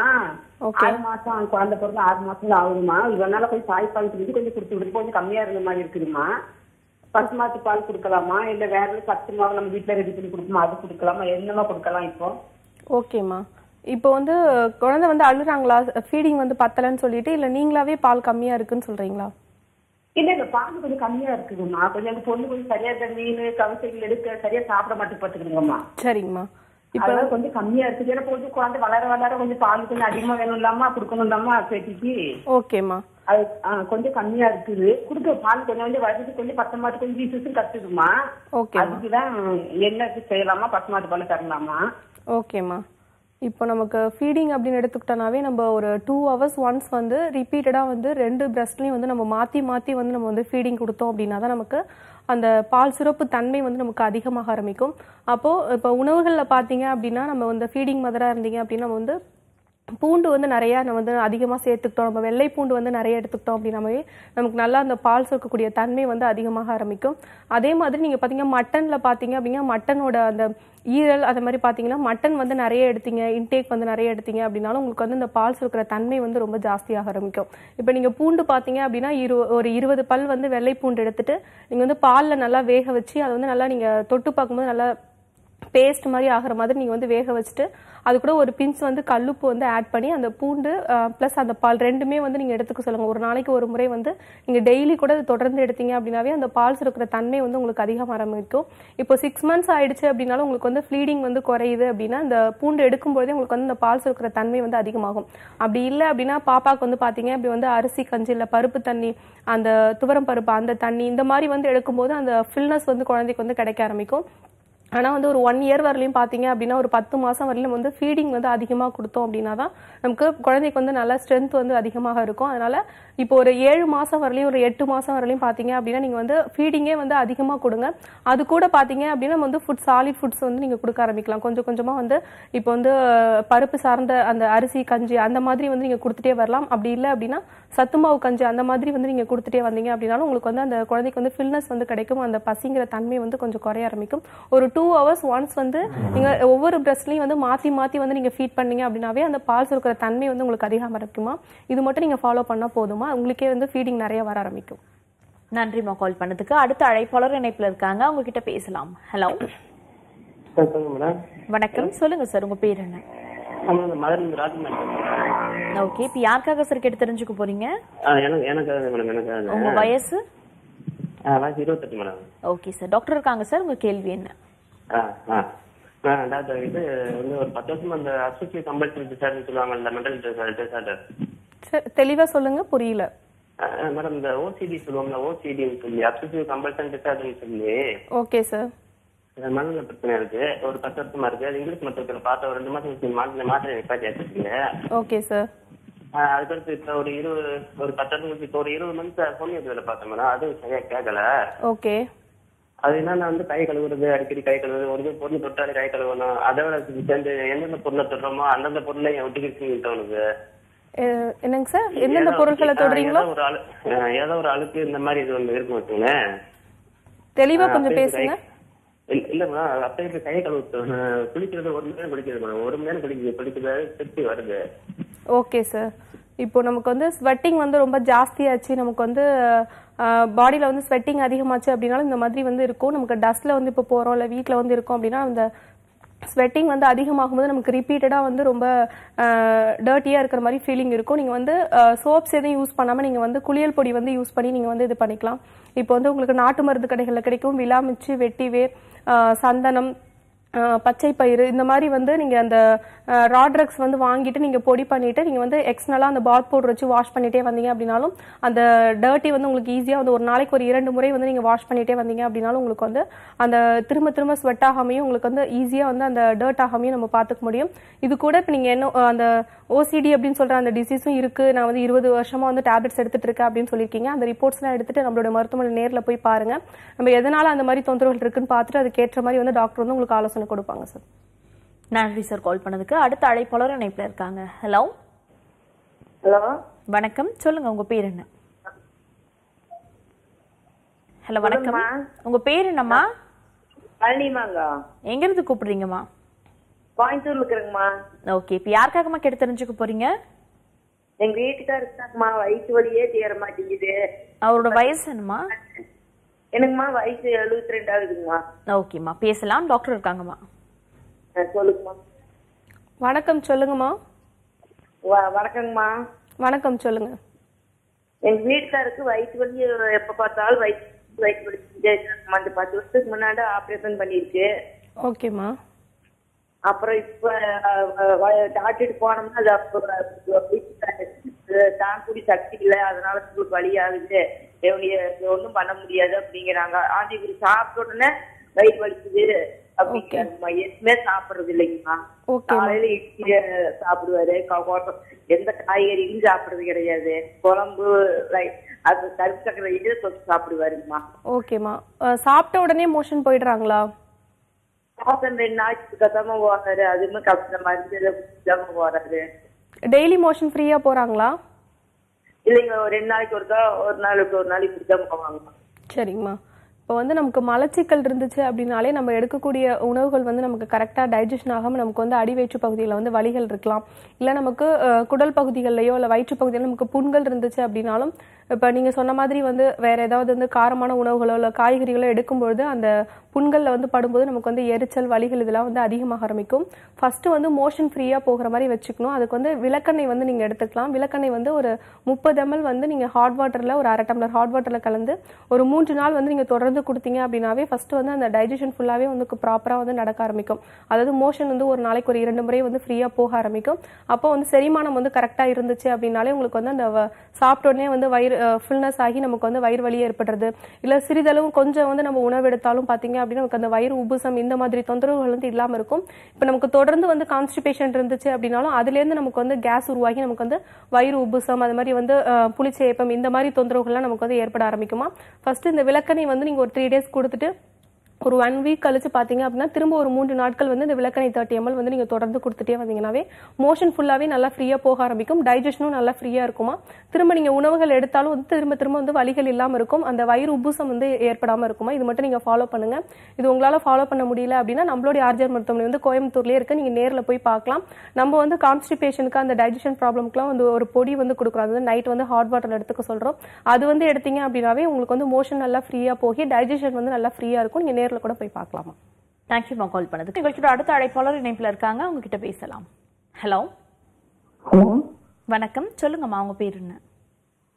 6 மாசம் குழந்தை பிறகு 6 மாசம் தான் ஆகுதுமா. இவனால கொஞ்சம் தாய்ப்பால் கொடுத்து கொஞ்சம் கொடுத்து விடுறது கொஞ்சம் கம்மியா இருந்த மாதிரி இருக்குதுமா. பசுமாட்டு பால் கொடுக்கலாமா, இல்ல வேற சத்து மாவு நம்ம வீட்டுல ரெடி பண்ணி கொடுக்குமா அது கொடுக்கலாமா, என்னமா கொடுக்கலாம் இப்போ? ஓகேம்மா, இப்போ வந்து குழந்தை வந்து அழுறாங்களா, ஃபீடிங் வந்து பத்தலன்னு சொல்லிட்டு, இல்ல நீங்களாவே பால் கம்மியா இருக்குன்னு சொல்றீங்களா? இல்ல இல்ல, பால் கொஞ்சம் கம்மியா இருக்குதுமா. கொஞ்சம் அந்த பொண்ணு கொஞ்சம் சரியா மீன் கவிசைகள் எடுக்க சரியா சாப்பிட மாட்டேன் பாத்துக்கிடுங்கம்மா. சரிங்கம்மா, இப்ப கொஞ்சம் கம்மியா இருக்கு. ஏன்னா கொஞ்சம் குழந்தை வளர வளர கொஞ்சம் பால் கொஞ்சம் அதிகமா வேணும் இல்லாமா கொடுக்கணும் இல்லாமா பேட்டிக்கு. ஓகேம்மா, அது கொஞ்சம் கம்மியா இருக்குது. கொடுக்க பால் கொஞ்சம் கொஞ்சம் வருது, கொஞ்சம் பத்தமாட்டு கொஞ்சம் வீசு கத்துக்குமா. அதுக்குதான் என்ன செய்யலாமா, பசுமாட்டு பால் தரலாமா? ஓகேம்மா, இப்போ நமக்கு ஃபீடிங் அப்படின்னு எடுத்துக்கிட்டோம்னாவே நம்ம ஒரு 2 hours ஒன்ஸ் வந்து ரிப்பீட்டடாக வந்து 2 பிரஸ்ட்லையும் வந்து நம்ம மாற்றி மாற்றி வந்து நம்ம வந்து ஃபீடிங் கொடுத்தோம் அப்படின்னா தான் நமக்கு அந்த பால் சுரப்பு தன்மை வந்து நமக்கு அதிகமாக ஆரம்பிக்கும். அப்போது இப்போ உணவுகளில் பார்த்தீங்க அப்படின்னா நம்ம வந்து ஃபீடிங் மதராக இருந்தீங்க அப்படின்னா நம்ம வந்து பூண்டு வந்து நிறையா நம்ம வந்து அதிகமாக சேர்த்துக்கிட்டோம், நம்ம வெள்ளை பூண்டு வந்து நிறைய எடுத்துக்கிட்டோம் அப்படின்னாவே நமக்கு நல்லா அந்த பால் சுரக்கக்கூடிய தன்மை வந்து அதிகமாக ஆரம்பிக்கும். அதே மாதிரி நீங்கள் பார்த்தீங்கன்னா மட்டனில் பார்த்தீங்க அப்படின்னா மட்டனோட அந்த ஈரல் அது மாதிரி பார்த்தீங்கன்னா மட்டன் வந்து நிறைய எடுத்தீங்க, இன்டேக் வந்து நிறைய எடுத்தீங்க அப்படின்னாலும் உங்களுக்கு வந்து இந்த பால் சுரக்கிற தன்மை வந்து ரொம்ப ஜாஸ்தியாக ஆரம்பிக்கும். இப்போ நீங்கள் பூண்டு பார்த்தீங்க அப்படின்னா ஒரு 20 பல் வந்து வெள்ளை பூண்டு எடுத்துட்டு நீங்கள் வந்து பாலில் நல்லா வேக வச்சு அதை வந்து நல்லா நீங்கள் தொட்டு பார்க்கும்போது நல்லா பேஸ்ட் மாதிரி ஆகிற மாதிரி நீங்கள் வந்து வேக வச்சுட்டு அது கூட ஒரு பிஞ்ச் வந்து கல்லுப்பு வந்து ஆட் பண்ணி அந்த பூண்டு ப்ளஸ் அந்த பால் ரெண்டுமே வந்து நீங்கள் எடுத்துக்க சொல்லுங்கள். ஒரு நாளைக்கு ஒரு முறை வந்து நீங்கள் டெய்லி கூட தொடர்ந்து எடுத்தீங்க அப்படின்னாவே அந்த பால் சுரக்கிற தன்மை வந்து உங்களுக்கு அதிகமாக ஆரம்பிக்கும். இப்போ 6 months ஆயிடுச்சு அப்படின்னாலும் உங்களுக்கு வந்து ஃப்ளீடிங் வந்து குறையுது அப்படின்னா இந்த பூண்டு எடுக்கும்போதே உங்களுக்கு வந்து இந்த பால் சுரக்கிற தன்மை வந்து அதிகமாகும். அப்படி இல்லை அப்படின்னா பாப்பாவுக்கு வந்து பார்த்தீங்க அப்படி வந்து அரிசி கஞ்சி இல்லை பருப்பு தண்ணி, அந்த துவரம் பருப்பு அந்த தண்ணி இந்த மாதிரி வந்து எடுக்கும்போது அந்த ஃபில்னஸ் வந்து குழந்தைக்கு வந்து கிடைக்க ஆரம்பிக்கும். ஆனால் வந்து ஒரு 1 year வரலையும் பார்த்தீங்க அப்படின்னா ஒரு 10 மாதம் வரலையும் வந்து ஃபீடிங் வந்து அதிகமாக கொடுத்தோம் அப்படின்னா தான் நமக்கு குழந்தைக்கு வந்து நல்லா ஸ்ட்ரென்த் வந்து அதிகமாக இருக்கும். அதனால் இப்போ ஒரு 7 மாதம் வரலையும் ஒரு 8 மாதம் வரலையும் பார்த்தீங்க அப்படின்னா நீங்கள் வந்து ஃபீடிங்கே வந்து அதிகமாக கொடுங்க. அது கூட பார்த்தீங்க அப்படின்னா நம்ம வந்து சாலிட் ஃபுட்ஸ் வந்து நீங்கள் கொடுக்க ஆரம்பிக்கலாம். கொஞ்சம் கொஞ்சமாக வந்து இப்போ வந்து பருப்பு சார்ந்த அந்த அரிசி கஞ்சி அந்த மாதிரி வந்து நீங்கள் கொடுத்துட்டே வரலாம். அப்படி இல்லை அப்படின்னா சத்துமாவு கஞ்சி அந்த மாதிரி வந்து நீங்கள் கொடுத்துட்டே வந்தீங்க அப்படின்னாலும் உங்களுக்கு வந்து அந்த குழந்தைக்கு வந்து ஃபில்னஸ் வந்து கிடைக்கும், அந்த பசிங்கிற தன்மை வந்து கொஞ்சம் குறைய ஆரம்பிக்கும். ஒரு 2 hours ஒன்ஸ் வந்து நீங்கள் ஒவ்வொரு பிரஸ்ட்லையும் வந்து மாற்றி மாற்றி வந்து நீங்கள் ஃபீட் பண்ணீங்க அப்படின்னாவே அந்த பால் சுரக்கிற தன்மை வந்து உங்களுக்கு அதிகமாக இருக்குமா. இது மட்டும் நீங்கள் ஃபாலோ பண்ணால் போதுமா, உங்களுக்கே வந்து ஃபீடிங் நிறைய வர ஆரம்பிக்கும். நன்றிமா கால் பண்ணதுக்கு. அடுத்த அழைப்பாளர் இணைப்புல இருக்காங்க, அவங்க கிட்ட பேசலாம். ஹலோ வணக்கம், சொல்லுங்க சார் உங்க பேர் என்ன? ஓகே, இப்போ யாருக்காக சார் கேட்டு தெரிஞ்சுக்க போறீங்க? உங்க வயசு? வயசு 28 மேடம். ஓகே சார், டாக்டர் இருக்காங்க சார், உங்க கேள்வி என்ன? டாக்டர் இது வந்து ஒரு 10 வருஷமா அந்த அப்சசிவ் கம்பல்சிவ் டிசார்டர் சொல்லுவாங்கல்ல, மென்டல் டிசார்டர். தெளிவா சொல்லுங்க, புரியல. மேடம் இந்த ஓசிடி சொல்லுவாங்க, ஓசிடின்னு சொல்லி அப்சசிவ் கம்பல்சன் டிசார்டர்னு சொல்லி. Okay sir. மனநல பிரச்சனை இருக்கு, ஒரு 10 வருஷமா இருக்கு. அது இங்கிலீஷ் மருத்துவத்தில் பார்த்த ஒரு 2 மாசம் மாத்திரை நிப்பாட்டி வச்சிருக்கீங்க. Okay sir. அதுக்கடுத்து இப்ப ஒரு 10 வருஷம் இப்போ ஒரு 20 மந்த்ஸ் ஹோமியோபதியில பார்த்தேன் மேடம். அது சரியா கேட்கல. ஓகே. அது என்னன்னா வந்து கை கழுவுறது, அடிக்கடி கை கழுவுறது, ஒரு பொருள் தொட்டாலே கை கழுவணும். அதோட சேர்ந்து எந்தெந்த பொருளை தொடுறோமோ அந்தந்த பொருளை ஒட்டிக்கிட்டு தோணுது. என்னங்க சார், எந்தெந்த பொருட்களை தொடுறீங்களோ ஏதோ ஒரு அழுக்கு இந்த மாதிரி இது ஒன்று இருக்கும் வச்சுங்களேன். தெளிவா கொஞ்சம் பேசுங்க. இல்ல மேடம், அப்ப கை கழுவு குளிக்கிறது 1 மணி நேரம் குளிக்கிறது மேடம். 1 மணி நேரம் குளிக்கிறது திருப்தி வருது. Okay sir. இப்போ நமக்கு வந்து ஸ்வெட்டிங் வந்து ரொம்ப ஜாஸ்தியாச்சு, நமக்கு வந்து பாடியில் வந்து ஸ்வெட்டிங் அதிகமாச்சு அப்படின்னாலும் இந்த மாதிரி வந்து இருக்கும். நமக்கு டஸ்ட்ல வந்து இப்போ போகிறோம் இல்லை வீட்டில் வந்து இருக்கோம் அப்படின்னா அந்த ஸ்வெட்டிங் வந்து அதிகமாகும்போது நமக்கு ரிப்பீட்டடாக வந்து ரொம்ப டர்ட்டியாக இருக்கிற மாதிரி ஃபீலிங் இருக்கும். நீங்கள் வந்து சோப்ஸ் எதுவும் யூஸ் பண்ணாமல் நீங்கள் வந்து குளியல் பொடி வந்து யூஸ் பண்ணி நீங்கள் வந்து இது பண்ணிக்கலாம். இப்போ வந்து உங்களுக்கு நாட்டு மருந்து கடைகளில் கிடைக்கும் விளாமிச்சு, வெட்டிவேர், சந்தனம், பச்சை பயிறு, இந்த மாதிரி வந்து நீங்கள் அந்த ரா ட்ரக்ஸ் வந்து வாங்கிட்டு நீங்கள் பொடி பண்ணிட்டு நீங்கள் வந்து எக்ஸ்னலாக அந்த பாத் பவுடர் வச்சு வாஷ் பண்ணிட்டே வந்தீங்க அப்படின்னாலும் அந்த டர்ட்டி வந்து உங்களுக்கு ஈஸியாக வந்து ஒரு நாளைக்கு ஒரு 2 முறை வந்து நீங்கள் வாஷ் பண்ணிட்டே வந்தீங்க அப்படின்னாலும் உங்களுக்கு வந்து அந்த திரும்ப ஸ்வெட் ஆகாமையும் உங்களுக்கு வந்து ஈஸியாக வந்து அந்த டர்ட் ஆகாமையும் நம்ம பார்த்துக்க முடியும். இது கூட இப்போ நீங்கள் என்ன அந்த ஓசிடி அப்படின்னு சொல்கிற அந்த டிசீஸும் இருக்குது, நான் வந்து 20 வருஷமாக வந்து டேப்லெட்ஸ் எடுத்துகிட்டு இருக்கேன் அப்படின்னு சொல்லியிருக்கீங்க. அந்த ரிப்போர்ட்ஸ்லாம் எடுத்துகிட்டு நம்மளோட மருத்துவமனை நேரில் போய் பாருங்கள். நம்ம எதனால் அந்த மாதிரி தொந்தரவுகள் இருக்குன்னு பார்த்துட்டு அதுக்கேற்ற மாதிரி வந்து டாக்டர் வந்து உங்களுக்கு ஆலோசனை கொடுப்பாங்க சார். நன்றி சார் கால் பண்ணதுக்கு. அடுத்த அழைப்பாளர் இணைப்பில் இருக்காங்க. ஹலோ. ஹலோ, வணக்கம், சொல்லுங்க உங்க பேர் என்ன? ஹலோ வணக்கம், உங்க பேர் என்னம்மா? பழனிமாங்க. எங்க இருந்து கூப்பிடுறீங்கம்மா? கோயம்புத்தூர்ல இருக்கிறேங்கம்மா. ஓகே, இப்போ யாருக்காகம்மா கேட்டு தெரிஞ்சுக்க போறீங்க? எங்க வீட்டுக்கார இருக்காங்கம்மா, வயசு வழியே தேர மாட்டேங்குது. அவரோட வயசு என்னம்மா? எனக்குமா வயசு 72 ஆகுதுங்கம்மா. ஓகேம்மா, பேசலாம், டாக்டர் இருக்காங்கம்மா. சொல்லுங்கம்மா. வணக்கம், சொல்லுங்கம்மா. வணக்கங்கம்மா. வணக்கம், சொல்லுங்க. எங்க வீட்டுக்காருக்கு வயசு வலி எப்ப பார்த்தாலும் வயசு வலி 10 வருஷத்துக்கு முன்னாடி ஆபரேஷன் பண்ணிருக்கு. ஓகேம்மா. அப்புறம் இப்ப டாக்டர் போனோம்னா தான்குடி சக்தி இல்லை, அதனால உங்களுக்கு வலி ஆகுது, ஒன்னும் பண்ண முடியாது அப்படிங்கிறாங்க. ஆனா இவரு சாப்பிட்ட உடனே வயிறு வலிக்குது அப்படிங்கிறாங்கம்மா. எதுவுமே சாப்பிடுறது இல்லைங்கம்மா. காலையில இட்லி சாப்பிடுவாரு, எந்த காய்கறியும் சாப்பிடுறது கிடையாது. குழம்பு அது கருப்பு சக்கரை இது தொட்டு சாப்பிடுவாருங்கம்மா. ஓகேம்மா. சாப்பிட்ட உடனே மோஷன் போயிடுறாங்களா? 2 நாளைக்கு கஷ்டமா போறாரு, அதுவுமே கஷ்டமா இருந்து போறாரு. டெய்லி மோஷன் ஃப்ரீயா போறாங்களா? இல்லைங்க, 2 நாளைக்கு ஒருக்கா, ஒரு நாளைக்கு இப்படிதான் போவாங்க. சரிங்கம்மா. இப்போ வந்து நமக்கு மலச்சிக்கல் இருந்துச்சு அப்படின்னாலே நம்ம எடுக்கக்கூடிய உணவுகள் வந்து நமக்கு கரெக்டாக டைஜஷன் ஆகாமல் நமக்கு வந்து அடிவயிற்று பகுதியில் வந்து வலிகள் இருக்கலாம். இல்லை நமக்கு குடல் பகுதிகள்லையோ இல்லை வயிற்று பகுதியில் நமக்கு புண்கள் இருந்துச்சு அப்படின்னாலும் இப்போ நீங்கள் சொன்ன மாதிரி வந்து வேறு ஏதாவது வந்து காரமான உணவுகளோ இல்லை காய்கறிகளோ எடுக்கும்பொழுது அந்த புண்களில் வந்து படும்போது நமக்கு வந்து எரிச்சல், வலிகள் இதெல்லாம் வந்து அதிகமாக ஆரம்பிக்கும். ஃபஸ்ட்டு வந்து மோஷன் ஃப்ரீயாக போகிற மாதிரி வச்சுக்கணும். அதுக்கு வந்து விளக்கெண்ணெய் வந்து நீங்கள் எடுத்துக்கலாம். விளக்கெண்ணெய் வந்து ஒரு 30 ml வந்து நீங்கள் ஹாட் வாட்டரில் ஒரு 1/2 டம்ளர் ஹாட் வாட்டரில் கலந்து ஒரு 3 நாள் வந்து நீங்கள் தொடர்ந்து கொடுத்தீங்க அப்படின்னாவே ஃபஸ்ட்டு வந்து அந்த டைஜஷன் ஃபுல்லாகவே வந்து ப்ராப்பராக வந்து நடக்க ஆரம்பிக்கும். அதாவது மோஷன் வந்து ஒரு நாளைக்கு ஒரு 2 முறை வந்து ஃப்ரீயாக போக ஆரம்பிக்கும். அப்போ வந்து செரிமானம் வந்து கரெக்டாக இருந்துச்சு அப்படின்னாலே உங்களுக்கு வந்து அந்த சாப்பிட்ட உடனே வந்து வயிறு ஃபுல்னஸ் ஆகி நமக்கு வந்து வயிறு வலி ஏற்படுறது, இல்லை சிறிதளவு கொஞ்சம் வந்து நம்ம உணவு எடுத்தாலும் பார்த்தீங்க அப்படின்னா நமக்கு அந்த வயிறு உபுசம் இந்த மாதிரி தொந்தரவுகள் வந்து இல்லாமல் இருக்கும். இப்போ நமக்கு தொடர்ந்து வந்து கான்ஸ்டிபேஷன் இருந்துச்சு அப்படின்னாலும் அதுலேருந்து நமக்கு வந்து கேஸ் உருவாகி நமக்கு வந்து வயிறு உபுசம், அது மாதிரி வந்து புளிச்சேப்பம் இந்த மாதிரி தொந்தரவுகள்லாம் நமக்கு வந்து ஏற்பட ஆரம்பிக்குமா. ஃபர்ஸ்ட் இந்த விளக்கெண்ணெய் வந்து நீங்கள் ஒரு 3 days கொடுத்துட்டு ஒரு 1 week கழிச்சு பார்த்தீங்க அப்படின்னா திரும்ப ஒரு 3 நாட்கள் வந்து இந்த விளக்கெண்ணெய் 30 ml வந்து நீங்கள் தொடர்ந்து கொடுத்துட்டே வந்தீங்கன்னாவே மோஷன் ஃபுல்லாகவே நல்லா ஃப்ரீயாக போக ஆரம்பிக்கும். டைஜஷனும் நல்லா ஃப்ரீயாக இருக்குமா. திரும்ப நீங்கள் உணவுகள் எடுத்தாலும் வந்து திரும்ப வந்து வலிகள் இல்லாமல் இருக்கும். அந்த வயிறு உபுசம் வந்து ஏற்படாமல் இருக்குமா. இது மட்டும் நீங்கள் ஃபாலோ பண்ணுங்க. இது உங்களால் ஃபாலோ பண்ண முடியல அப்படின்னா நம்மளுடைய ஆர்ஜிஆர் மருத்துவமனை வந்து கோயம்புத்தூர்லேயே இருக்குது, நீங்கள் நேரில் போய் பார்க்கலாம். நம்ம வந்து கான்ஸ்டிபேஷனுக்கு அந்த டைஜஷன் ப்ராப்ளம்க்குலாம் வந்து ஒரு பொடி வந்து கொடுக்குறோம். அது வந்து நைட் வந்து ஹாட் வாட்டர் எடுத்துக்க சொல்கிறோம். அது வந்து எடுத்தீங்க அப்படின்னாவே உங்களுக்கு வந்து மோஷன் நல்லா ஃப்ரீயாக போகி டைஜஷன் வந்து நல்லா ஃப்ரீயாக இருக்கும். நீங்கள் கூட போய் பார்க்கலாமா. தேங்க்யூமா கால் பண்ணதுக்கு. நிகழ்ச்சியோட அடுத்த அழைப்பாளர் இணைப்பில் இருக்காங்க, அவங்க கிட்ட பேசலாம். ஹலோ. ஹலோ, வணக்கம், சொல்லுங்கம்மா உங்க பேர் என்ன?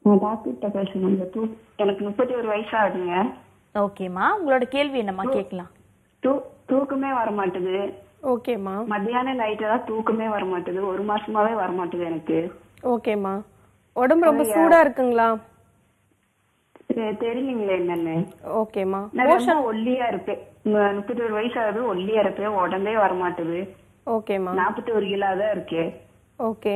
நான் டாக்டர்கிட்ட பேசணும். எனக்கு 31 வயசு ஆகுதுங்க. ஓகேம்மா, உங்களோட கேள்வி என்னம்மா கேட்கலாம்? தூக்கமே வர மாட்டுது. ஓகேம்மா. மத்தியானம் நைட்டு தான் தூக்கமே வர மாட்டுது. 1 மாசமாவே வர மாட்டுது எனக்கு. ஓகேம்மா. உடம்பு ரொம்ப சூடா இருக்குங்களா? தெரியலீங்களே என்னன்னு. ஓகேம்மா. நான் ஒல்லியா இருப்பேன். 31 வயசு ஆகுது, ஒல்லியா இருப்பேன், உடம்பே வர மாட்டுது. ஓகேம்மா. 41 கிலோ தான் இருக்கேன். ஓகே.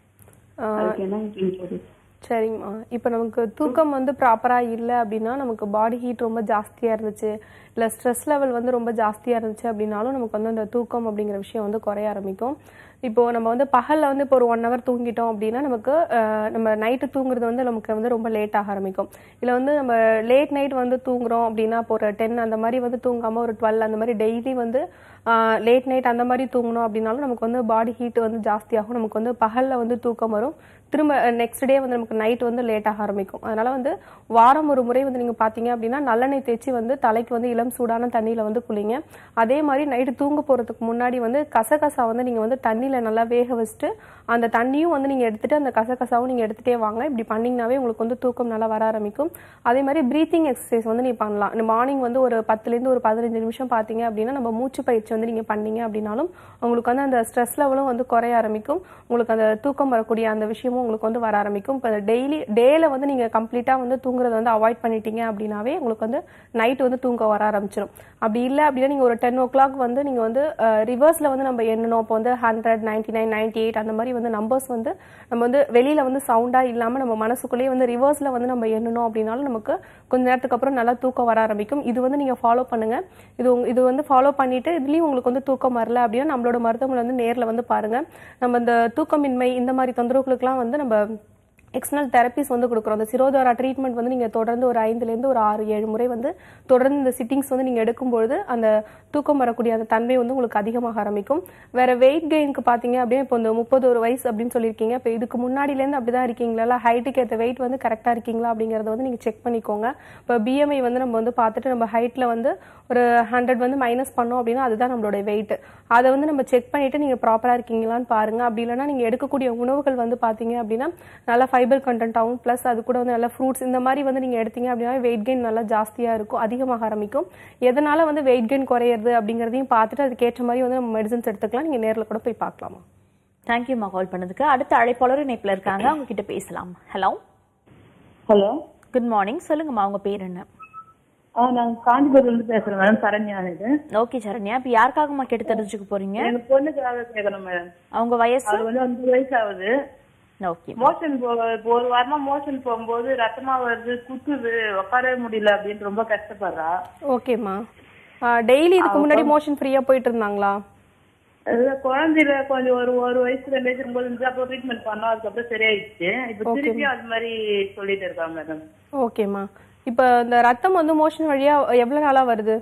என்ன சரிங்கம்மா. இப்போ நமக்கு தூக்கம் வந்து ப்ராப்பராக இல்லை அப்படின்னா நமக்கு பாடி ஹீட் ரொம்ப ஜாஸ்தியாக இருந்துச்சு, இல்லை ஸ்ட்ரெஸ் லெவல் வந்து ரொம்ப ஜாஸ்தியாக இருந்துச்சு அப்படின்னாலும் நமக்கு வந்து அந்த தூக்கம் அப்படிங்கிற விஷயம் வந்து குறைய ஆரம்பிக்கும். இப்போது நம்ம வந்து பகலில் வந்து இப்போ ஒரு 1 hour தூங்கிட்டோம் அப்படின்னா நமக்கு நம்ம நைட்டு தூங்குறது வந்து நமக்கு வந்து ரொம்ப லேட் ஆக ஆரம்பிக்கும். இல்லை வந்து நம்ம லேட் நைட் வந்து தூங்குறோம் அப்படின்னா இப்போ ஒரு 10 அந்த மாதிரி வந்து தூங்காமல் ஒரு 12 அந்த மாதிரி டெய்லி வந்து லேட் நைட் அந்த மாதிரி தூங்கணும் அப்படின்னாலும் நமக்கு வந்து பாடி ஹீட் வந்து ஜாஸ்தியாகும். நமக்கு வந்து பகலில் வந்து தூக்கம் வரும், திரும்ப நெக்ஸ்ட் டே வந்து நமக்கு நைட் வந்து லேட் ஆக ஆரம்பிக்கும். அதனால வந்து வாரம் ஒரு முறை வந்து நீங்கள் பார்த்தீங்க அப்படின்னா நல்லெண்ணெய் தேய்ச்சி வந்து தலைக்கு வந்து இளம் சூடான தண்ணியில் வந்து குளிங்க. அதே மாதிரி நைட்டு தூங்க போகிறதுக்கு முன்னாடி வந்து கசகசா வந்து நீங்கள் வந்து தண்ணியில் நல்லா வேக வச்சுட்டு அந்த தண்ணியும் வந்து நீங்கள் எடுத்துட்டு அந்த கசகசாவும் நீங்கள் எடுத்துகிட்டே வாங்க. இப்படி பண்ணிங்கனாவே உங்களுக்கு வந்து தூக்கம் நல்லா வர ஆரம்பிக்கும். அதே மாதிரி ப்ரீத்திங் எக்ஸசைஸ் வந்து நீங்கள் பண்ணலாம். இந்த மார்னிங் வந்து ஒரு 10லேருந்து ஒரு 15 நிமிஷம் பார்த்தீங்க அப்படின்னா நம்ம மூச்சு பயிற்சி வந்து நீங்கள் பண்ணீங்க அப்படின்னாலும் உங்களுக்கு வந்து அந்த ஸ்ட்ரெஸ் லெவலும் வந்து குறைய ஆரம்பிக்கும். உங்களுக்கு அந்த தூக்கம் வரக்கூடிய அந்த விஷயமும் உங்களுக்கு வந்து வர ஆரம்பிக்கும். இப்போ டேல வந்து நீங்கள் கம்ப்ளீட்டாக வந்து தூங்குறத வந்து அவாய்ட் பண்ணிட்டீங்க அப்படின்னாவே உங்களுக்கு வந்து நைட் வந்து தூங்க வர ஆரம்பிச்சிடும். அப்படி இல்லை அப்படின்னா நீங்கள் ஒரு 10 o'clock வந்து நீங்கள் வந்து ரிவர்ஸில் வந்து நம்ம எண்ணணும். இப்போ வந்து 100, 99, 98 அந்த மாதிரி வந்து நம்பர்ஸ் வந்து நம்ம வந்து வெளியில் வந்து சவுண்டாக இல்லாமல் நம்ம மனசுக்குள்ளேயே வந்து ரிவர்ஸில் வந்து நம்ம எண்ணணும் அப்படின்னாலும் நமக்கு கொஞ்ச நேரத்துக்கு அப்புறம் நல்லா தூக்கம் வர ஆரம்பிக்கும். இது வந்து நீங்கள் ஃபாலோ பண்ணுங்கள். இது வந்து ஃபாலோ பண்ணிவிட்டு இதுலேயும் உங்களுக்கு வந்து தூக்கம் வரல அப்படின்னா நம்மளோட மருத்துவமனை வந்து நேரில் வந்து பாருங்கள். நம்ம இந்த தூக்கமின்மை இந்த மாதிரி தொந்தரவுகளுக்கெல்லாம் வந்து நம்ம எக்ஸ்டர்னல் தெரப்பிஸ் வந்து கொடுக்குறோம். அந்த சிரோதாரா ட்ரீட்மெண்ட் வந்து நீங்கள் தொடர்ந்து ஒரு 5லேருந்து ஒரு 6-7 முறை வந்து தொடர்ந்து இந்த சிட்டிங்ஸ் வந்து நீங்கள் எடுக்கும்பொழுது அந்த தூக்கம் வரக்கூடிய அந்த தன்மை வந்து உங்களுக்கு அதிகமாக ஆரம்பிக்கும். வேற வெயிட் கெயினுக்கு பார்த்தீங்க அப்படின்னா இப்போ இந்த 31 வயசு அப்படின்னு சொல்லியிருக்கீங்க. இப்போ இதுக்கு முன்னாடியிலேருந்து அப்படி தான் இருக்கீங்களா, ஹைட்டுக்கு ஏற்ற வெயிட் வந்து கரெக்டாக இருக்கீங்களா அப்படிங்கிறத வந்து நீங்கள் செக் பண்ணிக்கோங்க. இப்போ பிஎம்ஐ வந்து நம்ம வந்து பார்த்துட்டு நம்ம ஹைட்டில் வந்து ஒரு 100 வந்து மைனஸ் பண்ணோம் அப்படின்னா அதுதான் நம்மளோட வெயிட். அதை வந்து நம்ம செக் பண்ணிவிட்டு நீங்கள் ப்ராப்பராக இருக்கீங்களான்னு பாருங்கள். அப்படி இல்லைன்னா நீங்கள் எடுக்கக்கூடிய உணவுகள் வந்து பார்த்தீங்க அப்படின்னா நல்லா ஃபைபர் கண்டென்ட் ஆகும், ப்ளஸ் அது கூட வந்து நல்லா ஃப்ரூட்ஸ் இந்த மாதிரி வந்து நீங்கள் எடுத்தீங்க அப்படின்னா வெயிட் கெயின் நல்லா ஜாஸ்தியாக இருக்கும், அதிகமாக ஆரம்பிக்கும். எதனால் வந்து வெயிட் கெயின் குறையிறது அப்படிங்கிறதையும் பார்த்துட்டு அதுக்கேற்ற மாதிரி வந்து நம்ம மெடிசன்ஸ் எடுத்துக்கலாம். நீங்கள் நேரில் கூட போய் பார்க்கலாமா. தேங்க்யூம்மா கால் பண்ணதுக்கு. அடுத்த அழைப்பாளர் இணைப்பில் இருக்காங்க, அவங்க கிட்ட பேசலாம். Hello hello, good morning. சொல்லுங்கம்மா, உங்க பேர் என்ன? நாங்க காஞ்சிபுரம்ல பேசுறோம் மேடம். சரண்யா. ஓகே சரண்யா, இப்ப யாருக்காகமா கேட்டு தெரிஞ்சுக்க போறீங்க? எனக்கு பொண்ணுக்காக கேட்கணும் மேடம். அவங்க வயசு? அது வந்து 5 வயசு ஆகுது. ஓகே. மோஷன் ஒரு வாரமா மோஷன் போகும்போது ரத்தமா வருது, குத்துது, உட்காரவே முடியல அப்படின்னு ரொம்ப கஷ்டப்படுறா. ஓகேம்மா. டெய்லி இதுக்கு முன்னாடி மோஷன் ஃப்ரீயா போயிட்டு இருந்தாங்களா? குழந்தைல கொஞ்சம் ஒரு வயசு 2 வயசு இருக்கும்போது அப்போ ட்ரீட்மெண்ட் பண்ணோம், அதுக்கப்புறம் சரியாயிடுச்சு. இப்ப திருப்பியும் அது மாதிரி சொல்லிட்டு இருக்காங்க மேடம். ஓகேம்மா. இப்ப இந்த ரத்தம் வந்து மோஷன் வழியா எவ்வளவு நாளா வருது?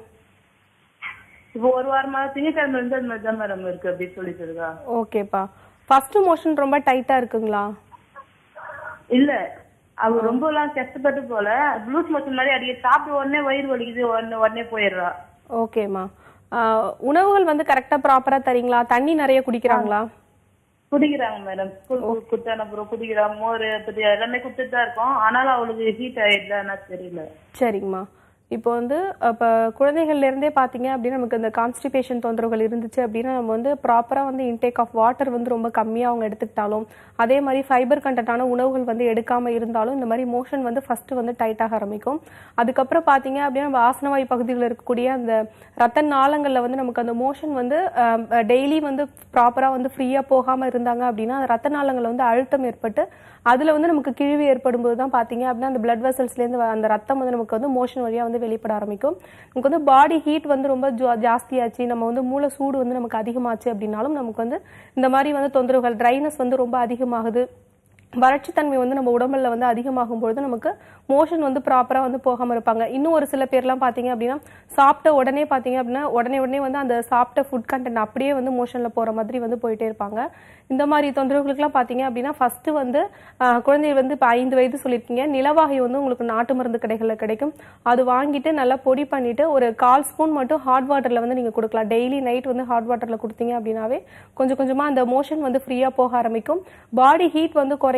இப்போ ஒரு வாரமா திங்கக்கிழமை இருந்து அது மாதிரி தான் மேடம் இருக்கு அப்படின்னு சொல்லிட்டு இருக்கா. ஓகேப்பா. ஃபர்ஸ்ட் மோஷன் ரொம்ப டைட்டா இருக்குங்களா? இல்ல, அவ ரொம்ப எல்லாம் கஷ்டப்பட்டு போல. ப்ளூஸ் மோஷன் மாதிரி அடிக்க சாப்பிட்டு உடனே வயிறு வலிக்குது, உடனே போயிடுறா. ஓகேம்மா. உணவுகள் வந்து கரெக்டா ப்ராப்பரா தரீங்களா? தண்ணி நிறைய குடிக்கிறாங்களா? குடிக்கிறாங்க மேடம். ஸ்கூல் குடுத்தான அப்புறம் குடிக்கிறாங்க, மோர் எல்லாமே குடுத்துட்டு தான் இருக்கோம். ஆனாலும் அவளுக்கு ஹீட் ஆயிடுதா தெரியல. சரிங்கம்மா. இப்போ வந்து இப்போ குழந்தைகள்ல இருந்தே பார்த்தீங்க அப்படின்னா நமக்கு இந்த கான்ஸ்டிபேஷன் தொந்தரவுகள் இருந்துச்சு அப்படின்னா நம்ம வந்து ப்ராப்பராக வந்து இன்டேக் ஆஃப் வாட்டர் வந்து ரொம்ப கம்மியாக அவங்க எடுத்துக்கிட்டாலும், அதே மாதிரி ஃபைபர் கண்டென்ட்டான உணவுகள் வந்து எடுக்காமல் இருந்தாலும் இந்த மாதிரி மோஷன் வந்து ஃபர்ஸ்ட் வந்து டைட்டாக ஆரம்பிக்கும். அதுக்கப்புறம் பார்த்தீங்க அப்படின்னா நம்ம ஆசனவாயு பகுதியில் இருக்கக்கூடிய அந்த ரத்த நாளங்களில் வந்து நமக்கு அந்த மோஷன் வந்து டெய்லி வந்து ப்ராப்பராக வந்து ஃப்ரீயாக போகாமல் இருந்தாங்க அப்படின்னா அந்த ரத்த நாளங்களில் வந்து அழுத்தம் ஏற்பட்டு அதில் வந்து நமக்கு கிழிவு ஏற்படும் போது தான் பார்த்தீங்க அப்படின்னா அந்த பிளட் வெசல்ஸ்லேருந்து அந்த ரத்தம் வந்து நமக்கு வந்து மோஷன் வழியாக வந்து வெளிப்பட ஆரம்பிக்கும். நமக்கு வந்து பாடி ஹீட் வந்து ரொம்ப ஜாஸ்தியாச்சு, நம்ம வந்து மூளை சூடு வந்து நமக்கு அதிகமாச்சு அப்படின்னாலும் நமக்கு வந்து இந்த மாதிரி வந்து தொந்தரவுகள், ட்ரைனஸ் வந்து ரொம்ப அதிகமாகுது, வறட்சித்தன்மை வந்து நம்ம உடம்புல வந்து அதிகமாகும் பொழுது நமக்கு மோஷன் வந்து ப்ராப்பராக வந்து போகாமல் இருப்பாங்க. இன்னும் ஒரு சில பேர்லாம் பார்த்தீங்க அப்படின்னா சாப்பிட்ட உடனே பார்த்தீங்க அப்படின்னா உடனே வந்து அந்த சாப்பிட்ட ஃபுட் கண்டென்ட் அப்படியே வந்து மோஷனில் போகிற மாதிரி வந்து போயிட்டே இருப்பாங்க. இந்த மாதிரி தொந்தரவுகளுக்குலாம் பார்த்தீங்க அப்படின்னா ஃபஸ்ட்டு வந்து குழந்தைகள் வந்து இப்போ 5 வயது சொல்லியிருக்கீங்க, நிலவாகை வந்து உங்களுக்கு நாட்டு மருந்து கடைகளில் கிடைக்கும். அது வாங்கிட்டு நல்லா பொடி பண்ணிவிட்டு ஒரு 1/4 ஸ்பூன் மட்டும் ஹாட் வாட்டரில் வந்து நீங்கள் கொடுக்கலாம். டெய்லி நைட் வந்து ஹாட் வாட்டரில் கொடுத்தீங்க அப்படின்னாவே கொஞ்சம் கொஞ்சமாக அந்த மோஷன் வந்து ஃப்ரீயாக போக ஆரம்பிக்கும். பாடி ஹீட் வந்து குறைக்க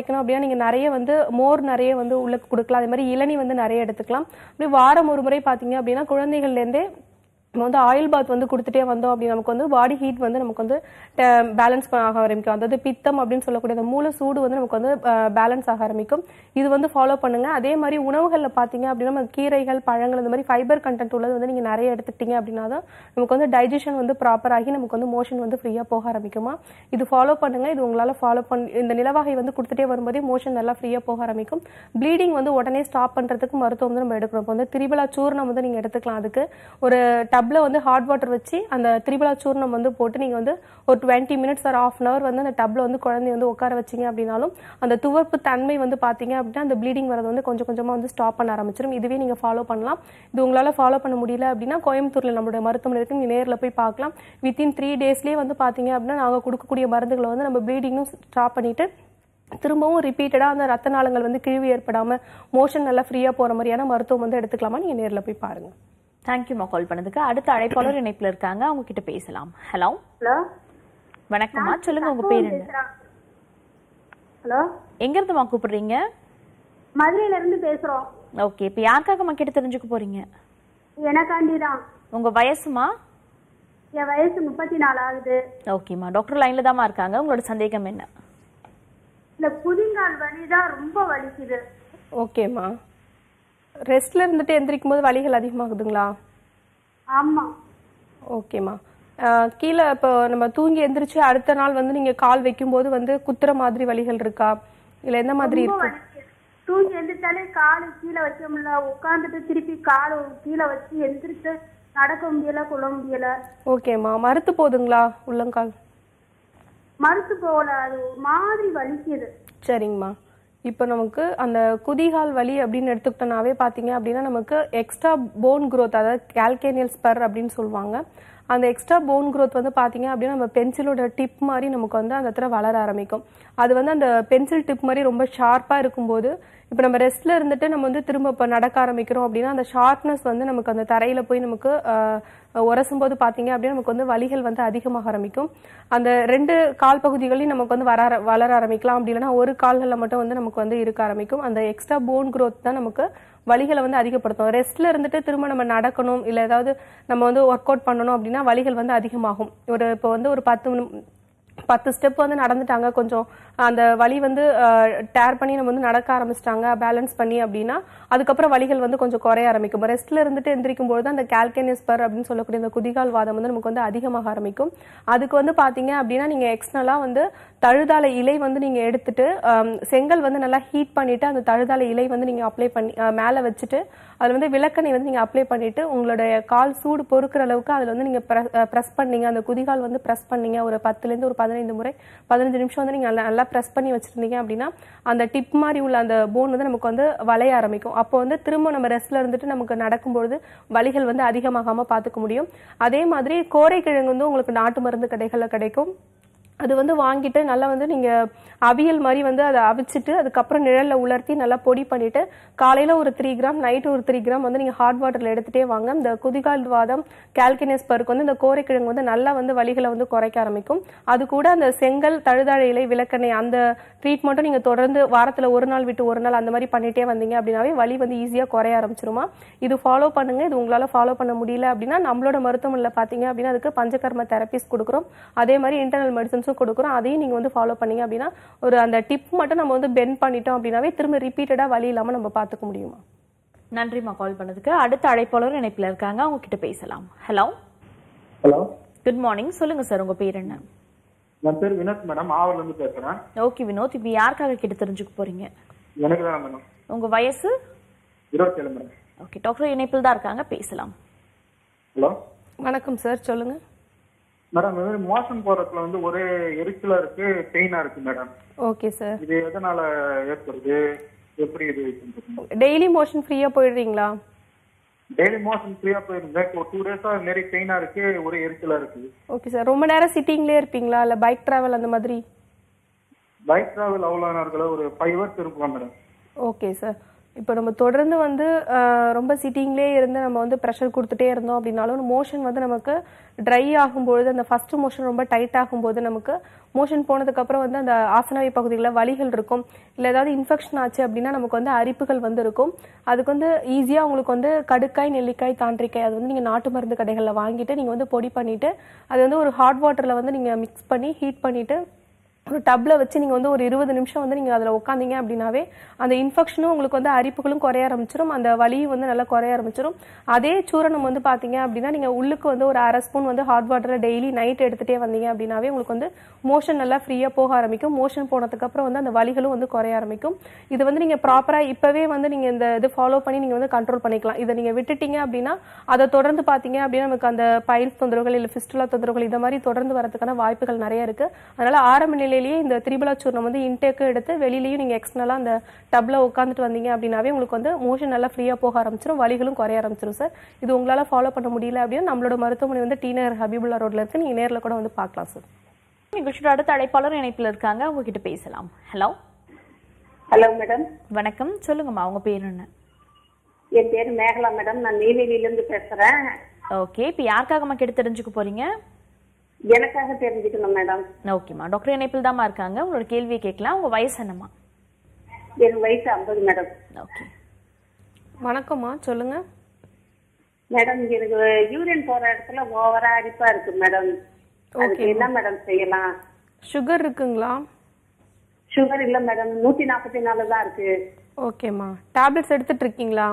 குறைக்கணும் அப்படின்னா நீங்க நிறைய வந்து மோர் நிறைய வந்து உள்ள கொடுக்கலாம். அதே மாதிரி இளநீ வந்து நிறைய எடுத்துக்கலாம். அப்படி வாரம் ஒரு முறை பாத்தீங்க அப்படின்னா குழந்தைகள்ல இருந்தே நம்ம வந்து ஆயில் பாத் வந்து கொடுத்துட்டே வந்தோம் அப்படி நமக்கு வந்து பாடி ஹீட் வந்து நமக்கு வந்து பேலன்ஸ் ஆக ஆரம்பிக்கும். அதாவது பித்தம் அப்படின்னு சொல்லக்கூடிய அந்த மூல சூடு வந்து நமக்கு வந்து பேலன்ஸ் ஆக ஆரம்பிக்கும். இது வந்து ஃபாலோ பண்ணுங்க. அதே மாதிரி உணவுகள்ல பாத்தீங்க அப்படின்னா நம்ம கீரைகள் பழங்கள் இந்த மாதிரி ஃபைபர் கண்டென்ட் உள்ளது வந்து நீங்க நிறைய எடுத்துக்கிட்டீங்க அப்படின்னா தான் நமக்கு வந்து டைஜஷன் வந்து ப்ராப்பர் ஆகி நமக்கு வந்து மோஷன் வந்து ஃப்ரீயா போக ஆரம்பிக்குமா. இது ஃபாலோ பண்ணுங்க. இது உங்களால ஃபாலோ பண்ணி இந்த நிலவகை வந்து கொடுத்துட்டே வரும்போதே மோஷன் நல்லா ஃப்ரீயா போக ஆரம்பிக்கும். ப்ளீடிங் வந்து உடனே ஸ்டாப் பண்றதுக்கு மருத்துவம் வந்து நம்ம எடுக்கிறோம். இப்போ வந்து திரிபலா சூர்ணம் வந்து நீங்க எடுத்துக்கலாம். அதுக்கு ஒரு டப்ல வந்து ஹாட் வாட்டர் வச்சு அந்த திரிபலா சூர்ணம் வந்து போட்டு நீங்க வந்து ஒரு 20 மினிட்ஸ் ஒரு ஹாஃப் அன் அவர் வந்து அந்த டப்ல வந்து குழந்தைய வந்து உட்கார வச்சீங்க அப்படின்னாலும் அந்த துவர்ப்பு தன்மை வந்து பாத்தீங்க அப்படின்னா அந்த ப்ளீடிங் வரது வந்து கொஞ்சம் கொஞ்சமா வந்து ஸ்டாப் பண்ண ஆரம்பிச்சிடும். இதுவே நீங்க ஃபாலோ பண்ணலாம். இது உங்களால ஃபாலோ பண்ண முடியல அப்படின்னா கோயம்புத்தூர்ல நம்மளுடைய மருத்துவமனை இருக்கு, நீங்க நேர்ல போய் பார்க்கலாம். வித்தின் 3 டேஸ்லயே வந்து பாத்தீங்க அப்படின்னா நாங்க கொடுக்கக்கூடிய மருந்துகளை வந்து நம்ம ப்ளீடிங்கும் ஸ்டாப் பண்ணிட்டு திரும்பவும் ரிப்பீட்டடா அந்த ரத்த நாளங்கள் வந்து கிழிவு ஏற்படாம மோஷன் நல்லா ஃப்ரீயா போற மாதிரியான மருத்துவம் வந்து எடுத்துக்கலாமா. நீங்க நேர்ல போய் பாருங்க. தேங்க்யூமா கால் பண்ணதுக்கு. அடுத்த அழைப்பாளர் இணைப்புல இருக்காங்க, அவங்க கிட்ட பேசலாம். ஹலோ ஹலோ வணக்கம்மா, சொல்லுங்க உங்க பேர் என்ன? ஹலோ எங்க இருந்துமா கூப்பிடுறீங்க? மதுரையில இருந்து பேசுறோம். ஓகே, இப்போ யாருக்காகமா கிட்ட தெரிஞ்சுக்க போறீங்க? எனக்காண்டி தான். உங்க வயசுமா? என் வயசு 34 ஆகுது. ஓகேம்மா, டாக்டர் லைன்ல தாமா இருக்காங்க. உங்களோட சந்தேகம் என்ன? இந்த குதிங்கால் வலிதான் ரொம்ப வலிக்குது. ஓகேம்மா, ரெஸ்ட்ல இருந்துட்டு எந்திரிக்கும் போது வலிகள் அதிகமாகுதுங்களா? ஆமா. ஓகேம்மா, கீழே இப்போ நம்ம தூங்கி எந்திரிச்சு அடுத்த நாள் வந்து நீங்க கால் வைக்கும் போது வந்து குத்துற மாதிரி வலிகள் இருக்கா, இல்ல எந்த மாதிரி இருக்கு? தூங்கி எந்திரிச்சாலே காலு கீழே வைக்க முடியல, உட்காந்துட்டு திருப்பி காலு கீழே வச்சு எந்திரிச்சு நடக்க முடியல, கொள்ள முடியல. ஓகேம்மா, மறுத்து போகுதுங்களா உள்ளங்கால்? மறுத்து போகல, அது ஒரு மாதிரி வலிக்குது. சரிங்கம்மா, இப்போ நமக்கு அந்த குதிகால் வலி அப்படின்னு எடுத்துக்கிட்டோம்னாவே பார்த்தீங்க அப்படின்னா நமக்கு எக்ஸ்ட்ரா போன் க்ரோத், அதாவது கால்கேனியல் ஸ்பர் அப்படின்னு சொல்லுவாங்க. அந்த எக்ஸ்ட்ரா போன் க்ரோத் வந்து பார்த்தீங்க அப்படின்னா நம்ம பென்சிலோட டிப் மாதிரி நமக்கு வந்து அந்த இடத்துல வளர ஆரம்பிக்கும். அது வந்து அந்த பென்சில் டிப் மாதிரி ரொம்ப ஷார்ப்பாக இருக்கும்போது இப்போ நம்ம ரெஸ்ட்ல இருந்துட்டு நம்ம வந்து திரும்ப இப்போ நடக்க ஆரம்பிக்கிறோம் அப்படின்னா அந்த ஷார்ப்னஸ் வந்து நமக்கு அந்த தரையில போய் நமக்கு உரசும் போது பார்த்தீங்க அப்படின்னா நமக்கு வந்து வலிகள் வந்து அதிகமாக ஆரம்பிக்கும். அந்த 2 கால் பகுதிகளையும் நமக்கு வந்து வளர ஆரம்பிக்கலாம். அப்படி இல்லைன்னா ஒரு கால்களில் மட்டும் வந்து நமக்கு வந்து இருக்க ஆரம்பிக்கும். அந்த எக்ஸ்ட்ரா போன் க்ரோத் தான் நமக்கு வலிகளை வந்து அதிகப்படுத்தும். ரெஸ்ட்ல இருந்துட்டு திரும்ப நம்ம நடக்கணும் இல்லை ஏதாவது நம்ம வந்து ஒர்க் அவுட் பண்ணணும் அப்படின்னா வலிகள் வந்து அதிகமாகும். இப்போ வந்து ஒரு 10 ஸ்டெப் வந்து நடந்துட்டாங்க, கொஞ்சம் அந்த வலி வந்து டேர் பண்ணி நம்ம வந்து நடக்க ஆரம்பிச்சிட்டாங்க பேலன்ஸ் பண்ணி அப்படின்னா அதுக்கப்புறம் வலிகள் வந்து கொஞ்சம் குறைய ஆரம்பிக்கும். ரெஸ்ட்ல இருந்துட்டு எந்திரிக்கும் பொழுது அந்த கால்கேனியல் ஸ்பர் அப்படின்னு சொல்லக்கூடிய அந்த குதிகால் வாதம் வந்து நமக்கு வந்து அதிகமாக ஆரம்பிக்கும். அதுக்கு வந்து பாத்தீங்க அப்படின்னா நீங்க எக்ஸ்டர்னலா வந்து தழுதாலை இலை வந்து நீங்க எடுத்துட்டு செங்கல் வந்து நல்லா ஹீட் பண்ணிட்டு அந்த தழுதாலை இலை வந்து நீங்க அப்ளை பண்ணி மேல வச்சுட்டு அதுல வந்து விளக்கெண்ணெய் வந்து நீங்க அப்ளை பண்ணிட்டு உங்களுடைய கால் சூடு பொறுக்கிற அளவுக்கு அதுல வந்து நீங்க பிரஸ் பண்ணீங்க, அந்த குதிகால் வந்து பிரஸ் பண்ணீங்க ஒரு 10ல இருந்து ஒரு 15 முறை 15 நிமிஷம் வந்து நீங்க நல்லா பிரஸ் பண்ணி வச்சிருந்தீங்க அப்படின்னா அந்த டிப் மாதிரி உள்ள அந்த போன் வந்து நமக்கு வந்து வளைய ஆரம்பிக்கும். அப்போ வந்து திரும்ப நம்ம ரெஸ்ட்ல இருந்துட்டு நமக்கு நடக்கும்பொழுது வலிகள் வந்து அதிகமாகாம பாத்துக்க முடியும். அதே மாதிரி கோரைக்கிழங்கு வந்து உங்களுக்கு நாட்டு மருந்து கடைகள்ல கிடைக்கும். அது வந்து வாங்கிட்டு நல்லா வந்து நீங்க அவியல் மாதிரி வந்து அதை அவிச்சிட்டு அதுக்கப்புறம் நிழல்ல உலர்த்தி நல்லா பொடி பண்ணிட்டு காலையில ஒரு 3 கிராம் நைட்டு ஒரு 3 கிராம் வந்து நீங்க ஹாட் வாட்டர்ல எடுத்துட்டே வாங்க. இந்த குதிகால் வாதம் கால்கேனியல் ஸ்பருக்கு வந்து இந்த கோரைக்கிழங்கு வந்து நல்லா வந்து வலிகளை வந்து குறைக்க ஆரம்பிக்கும். அது கூட அந்த செங்கல் தழுதாழை இலை விளக்கெண்ணெய் அந்த ட்ரீட்மெண்ட்டும் நீங்க தொடர்ந்து வாரத்துல ஒரு நாள் விட்டு ஒரு நாள் அந்த மாதிரி பண்ணிட்டே வந்தீங்க அப்படின்னாவே வலி வந்து ஈஸியா குறைய ஆரம்பிச்சிருமா. இது ஃபாலோ பண்ணுங்க. இது உங்களால ஃபாலோ பண்ண முடியல அப்படின்னா நம்மளோட மருத்துவமனையில பாத்தீங்க அப்படின்னா அதுக்கு பஞ்சகர்ம தெரபிஸ் கொடுக்குறோம். அதே மாதிரி இன்டர்னல் மெடிசன்ஸும் கொடுக்குறோம். அதையும் நீங்க வந்து ஃபாலோ பண்ணீங்க அப்படின்னா ஒரு அந்த டிப் மட்டும் நம்ம வந்து பெண்ட் பண்ணிட்டோம் அப்படின்னாவே திரும்ப ரிப்பீட்டடா வலி இல்லாம நம்ம பாத்துக்க முடியுமா. நன்றிமா கால் பண்ணதுக்கு. அடுத்த அழைப்பாளர் இணைப்புல இருக்காங்க, அவங்க கிட்ட பேசலாம். ஹலோ ஹலோ, குட் மார்னிங், சொல்லுங்க சார் உங்க பேர் என்ன? என் பேர் வினோத் மேடம், ஆவூர்ல இருந்து பேசுறேன். ஓகே வினோத், இப்போ யாருக்காக கிட்ட தெரிஞ்சுக்க போறீங்க? எனக்கு தான் மேடம். உங்க வயசு? 27 மேடம். ஓகே, டாக்டர் இணைப்பில் தான் இருக்காங்க, பேசலாம். ஹலோ வணக்கம் சார், சொல்லுங்க. மேடம், மோஷன் போறதுல வந்து ஒரே எரிச்சலா இருக்கு, பெயினா இருக்கு மேடம். ஓகே சார், இது எதனால ஏற்படுது, எப்படி இது? டெய்லி மோஷன் ஃப்ரீயா போயிடுறீங்களா? டெய்லி மோஷன் ஃப்ரீயா போயிருந்தேன். இப்போ 2 டேஸா நிறைய பெயினா இருக்கு, ஒரே எரிச்சலா இருக்கு. ஓகே சார், ரொம்ப நேரம் சிட்டிங்லயே இருப்பீங்களா இல்ல பைக் டிராவல் அந்த மாதிரி? பைக் டிராவல் அவ்வளோ நேரத்தில் ஒரு 5 ஹவர்ஸ் இருக்கலாம் மேடம். ஓகே சார், இப்போ நம்ம தொடர்ந்து வந்து ரொம்ப சிட்டிங்லேயே இருந்து நம்ம வந்து ப்ரெஷர் கொடுத்துட்டே இருந்தோம் அப்படின்னாலும் மோஷன் வந்து நமக்கு ட்ரை ஆகும்பொழுது அந்த ஃபர்ஸ்ட் மோஷன் ரொம்ப டைட் ஆகும்போது நமக்கு மோஷன் போனதுக்கப்புறம் வந்து அந்த ஆசனவை பகுதிகளில் வலிகள் இருக்கும். இல்லை ஏதாவது இன்ஃபெக்ஷன் ஆச்சு அப்படின்னா நமக்கு வந்து அரிப்புகள் வந்து இருக்கும். அதுக்கு வந்து ஈஸியாக உங்களுக்கு வந்து கடுக்காய், நெல்லிக்காய், தாண்டிக்காய் அது வந்து நீங்கள் நாட்டு மருந்து கடைகளில் வாங்கிட்டு நீங்கள் வந்து பொடி பண்ணிவிட்டு அது வந்து ஒரு ஹாட் வாட்டரில் வந்து நீங்கள் மிக்ஸ் பண்ணி ஹீட் பண்ணிவிட்டு ஒரு டப்பில் வச்சு நீங்கள் வந்து ஒரு 20 நிமிஷம் வந்து நீங்கள் அதில் உட்காந்தீங்க அப்படின்னாவே அந்த இன்ஃபெக்ஷனும் உங்களுக்கு வந்து அரிப்புகளும் குறைய ஆரம்பிச்சிடும், அந்த வலியும் வந்து நல்லா குறைய ஆரம்பிச்சிடும். அதே சூரணம் வந்து பார்த்தீங்க அப்படின்னா நீங்கள் உள்ளுக்கு வந்து ஒரு 1/2 ஸ்பூன் வந்து ஹாட் வாட்டரில் டெய்லி நைட் எடுத்துகிட்டே வந்தீங்க அப்படின்னாவே உங்களுக்கு வந்து மோஷன் நல்லா ஃப்ரீயாக போக ஆரம்பிக்கும். மோஷன் போனதுக்கப்புறம் வந்து அந்த வலிகளும் வந்து குறைய ஆரம்பிக்கும். இது வந்து நீங்கள் ப்ராப்பராக இப்போவே வந்து நீங்கள் இந்த இது ஃபாலோ பண்ணி நீங்கள் வந்து கண்ட்ரோல் பண்ணிக்கலாம். இதை நீங்கள் விட்டுட்டீங்க அப்படின்னா அதை தொடர்ந்து பார்த்தீங்க அப்படின்னா நமக்கு அந்த பைல்ஸ் தொந்தரவுகள் இல்லை ஃபிஸ்டுலா தொந்தரவுகள் இந்த மாதிரி தொடர்ந்து வரதுக்கான வாய்ப்புகள் நிறைய இருக்குது. அதனால் ஆரம்ப நிலையிலேயே இந்த திரிபலா சூர்ணம் வந்து இன்டேக்கு எடுத்து வெளியிலையும் நீங்கள் எக்ஸ்டர்னலாக அந்த டப்ல உட்காந்துட்டு வந்தீங்க அப்படின்னாவே உங்களுக்கு வந்து மோஷன் நல்லா ஃப்ரீயாக போக ஆரம்பிச்சிடும், வலிகளும் குறைய ஆரம்பிச்சிடும் சார். இது உங்களால் ஃபாலோ பண்ண முடியல அப்படின்னா நம்மளோட மருத்துவமனை வந்து டி நகர் ஹபீபுல்லா ரோட்ல இருக்கு, நீங்கள் நேரில் கூட வந்து பார்க்கலாம் சார். நிகழ்ச்சியோட அடுத்த அழைப்பாளர் இணைப்பில் இருக்காங்க, உங்ககிட்ட பேசலாம். Hello hello madam. வணக்கம், சொல்லுங்கம்மா உங்க பேர் என்ன? என் பேர் மேகலா மேடம், நான் நெய்வேலியிலிருந்து பேசுறேன். ஓகே, இப்போ யாருக்காகம்மா கேட்டு தெரிஞ்சுக்க போறீங்க? எனக்காக தெரிஞ்சுக்கணும் மேடம். ஓகேம்மா, டாக்டர் இணைப்பில் தாம்மா இருக்காங்க, உங்களோட கேள்வியை கேட்கலாம். உங்க வயசு என்னம்மா? என் வயசு 50 மேடம். ஓகே, வணக்கம்மா, சொல்லுங்க மேடம். எனக்கு யூரின் போற இடத்துல ஓவரா அரிப்பா இருக்கு மேடம். அதுக்கு என்ன மேடம் செய்யலாம்? சுகர் இருக்குங்களா? சுகர் இல்ல மேடம், 144 தான் இருக்கு. ஓகேம்மா, டேப்லெட்ஸ் எடுத்துட்டு இருக்கீங்களா?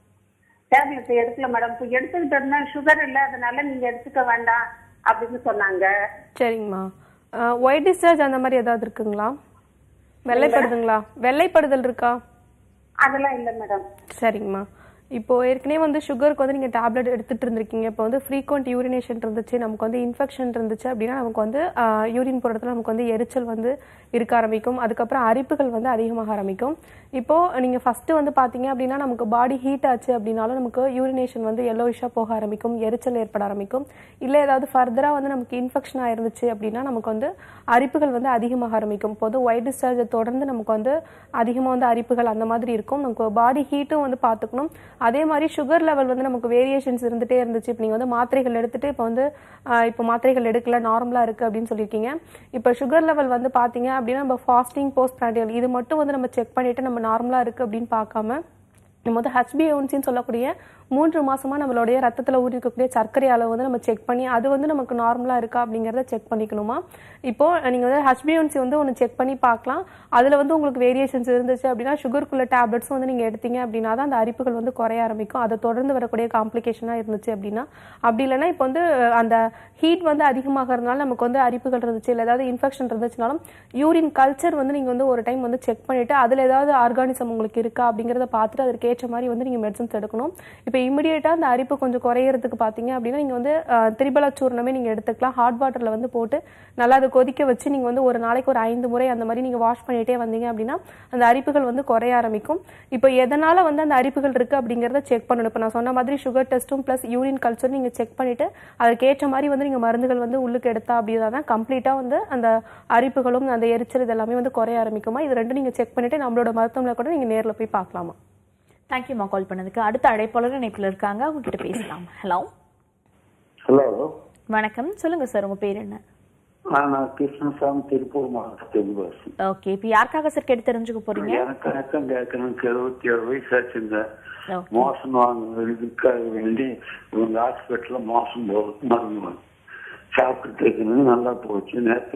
டேப்லெட் எடுக்கல மேடம். இப்போ எடுத்துக்கிட்டு இருந்தா சுகர் இல்ல, அதனால நீங்க எடுத்துக்க வேண்டாம் அப்படின்னு சொன்னாங்க. சரிங்கம்மா. ஒயிட் டிஸ்சார்ஜ் அந்த மாதிரி ஏதாவது இருக்குங்களா? வெள்ளைப்படுதுங்களா? வெள்ளைப்படுதல் இருக்கா? அதெல்லாம் இல்ல மேடம். சரிங்கம்மா. இப்போ ஏற்கனவே வந்து சுகருக்கு வந்து நீங்கள் டேப்லெட் எடுத்துட்டு இருந்திருக்கீங்க. இப்போ வந்து ஃப்ரீக்வெண்ட் யூரினேஷன் இருந்துச்சு, நமக்கு வந்து இன்ஃபெக்ஷன் இருந்துச்சு அப்படின்னா நமக்கு வந்து யூரின் போடுறதுல நமக்கு வந்து எரிச்சல் வந்து இருக்க ஆரம்பிக்கும். அதுக்கப்புறம் அரிப்புகள் வந்து அதிகமாக ஆரம்பிக்கும். இப்போ நீங்கள் ஃபர்ஸ்ட் வந்து பார்த்தீங்க அப்படின்னா நமக்கு பாடி ஹீட் ஆச்சு அப்படின்னாலும் நமக்கு யூரினேஷன் வந்து எல்லோயிஷாக போக ஆரம்பிக்கும், எரிச்சல் ஏற்பட ஆரம்பிக்கும். இல்லை ஏதாவது ஃபர்தராக வந்து நமக்கு இன்ஃபெக்ஷன் ஆயிருந்துச்சு அப்படின்னா நமக்கு வந்து அரிப்புகள் வந்து அதிகமாக ஆரம்பிக்கும். இப்போ வந்து ஒயிட் டிஸ்சார்ஜை தொடர்ந்து நமக்கு வந்து அதிகமாக வந்து அரிப்புகள் அந்த மாதிரி இருக்கும். நமக்கு பாடி ஹீட்டும் வந்து பார்த்துக்கணும். அதே மாதிரி சுகர் லெவல் வந்து நமக்கு வேரியேஷன்ஸ் இருந்துட்டே இருந்துச்சு. இப்போ நீங்கள் வந்து மாத்திரைகள் எடுத்துட்டு இப்போ மாத்திரைகள் எடுக்கல, நார்மலாக இருக்குது அப்படின்னு சொல்லியிருக்கீங்க. இப்போ சுகர் லெவல் வந்து பார்த்தீங்க அப்படின்னா நம்ம ஃபாஸ்டிங், போஸ்ட் பிராண்டியல் இது மட்டும் வந்து நம்ம செக் பண்ணிட்டு நம்ம நார்மலாக இருக்குது அப்படின்னு பார்க்காம நம்ம வந்து HbA1cன்னு சொல்லக்கூடிய 3 மாசமா நம்மளுடைய ரத்தத்தில் ஊறி இருக்கக்கூடிய சர்க்கரை அளவு வந்து நம்ம செக் பண்ணி அது வந்து நமக்கு நார்மலாக இருக்கா அப்படிங்கிறத செக் பண்ணிக்கணுமா. இப்போ நீங்கள் வந்து HbA1c வந்து ஒன்று செக் பண்ணி பார்க்கலாம். அதில் வந்து உங்களுக்கு வேரியேஷன்ஸ் இருந்துச்சு அப்படின்னா சுகருக்குள்ள டேப்லெட்ஸும் வந்து நீங்கள் எடுத்தீங்க அப்படின்னா தான் அந்த அரிப்புகள் வந்து குறைய ஆரம்பிக்கும். அதை தொடர்ந்து வரக்கூடிய காம்ப்ளிகேஷனாக இருந்துச்சு அப்படின்னா. அப்படி இல்லைன்னா இப்போ வந்து அந்த ஹீட் வந்து அதிகமாக இருந்தாலும் நமக்கு வந்து அரிப்புகள் இருந்துச்சு, இல்லை ஏதாவது இன்ஃபெக்ஷன் இருந்துச்சுனாலும் யூரின் கல்ச்சர் வந்து நீங்கள் வந்து ஒரு டைம் வந்து செக் பண்ணிவிட்டு அதில் ஏதாவது ஆர்கானிசம் உங்களுக்கு இருக்கா அப்படிங்கிறத பார்த்துட்டு அதற்கு ஏற்ற மாதிரி வந்து நீங்கள் மெடிசன்ஸ் எடுக்கணும். இப்போ இமிடியேட்டாக அந்த அரிப்பு கொஞ்சம் குறையிறதுக்கு பார்த்தீங்க அப்படின்னா நீங்கள் வந்து திரிபலா சூர்ணமே நீங்கள் எடுத்துக்கலாம். ஹாட் வாட்டரில் வந்து போட்டு நல்லா அதை கொதிக்க வச்சு நீங்கள் வந்து ஒரு நாளைக்கு ஒரு 5 முறை அந்த மாதிரி நீங்கள் வாஷ் பண்ணிகிட்டே வந்தீங்க அப்படின்னா அந்த அரிப்புகள் வந்து குறைய ஆரம்பிக்கும். இப்போ எதனால் வந்து அந்த அரிப்புகள் இருக்குது அப்படிங்கிறத செக் பண்ணணும். இப்போ நான் சொன்ன மாதிரி சுகர் டெஸ்ட்டும் ப்ளஸ் யூரின் கல்ச்சரும் நீங்கள் செக் பண்ணிவிட்டு அதற்கு ஏற்ற மாதிரி வந்து நீங்கள் மருந்துகள் வந்து உள்ளுக்கு எடுத்தா அப்படின்னா தான் கம்ப்ளீட்டாக வந்து அந்த அரிப்புகளும் அந்த எரிச்சல் இதெல்லாமே வந்து குறைய ஆரம்பிக்குமா. இது ரெண்டும் நீங்கள் செக் பண்ணிவிட்டு நம்மளோட மருத்துவமனை கூட நீங்கள் நேரில் போய் பார்க்கலாமா. தேங்க்யூம்மா கால் பண்ணதுக்கு. அடுத்த அழைப்பாளர் இணைப்பில் இருக்காங்க, உங்ககிட்ட பேசலாம். ஹலோ ஹலோ வணக்கம், சொல்லுங்க சார் உங்க பேர் என்ன? நான் கிருஷ்ணசாமி, திருப்பூர் மாவட்டத்தில். ஓகே, இப்போ யாருக்காக சார் கேட்டு தெரிஞ்சுக்க போறீங்க? எனக்கு கேட்கணும். 77 வயசு ஆச்சுங்க. மோசம் வாங்குறதுக்காக வேண்டி இவங்க ஹாஸ்பிட்டல்ல மோசம் போகிறது மருந்து சாப்பிட்டு இருக்கணும். நல்லா போச்சு. நேற்று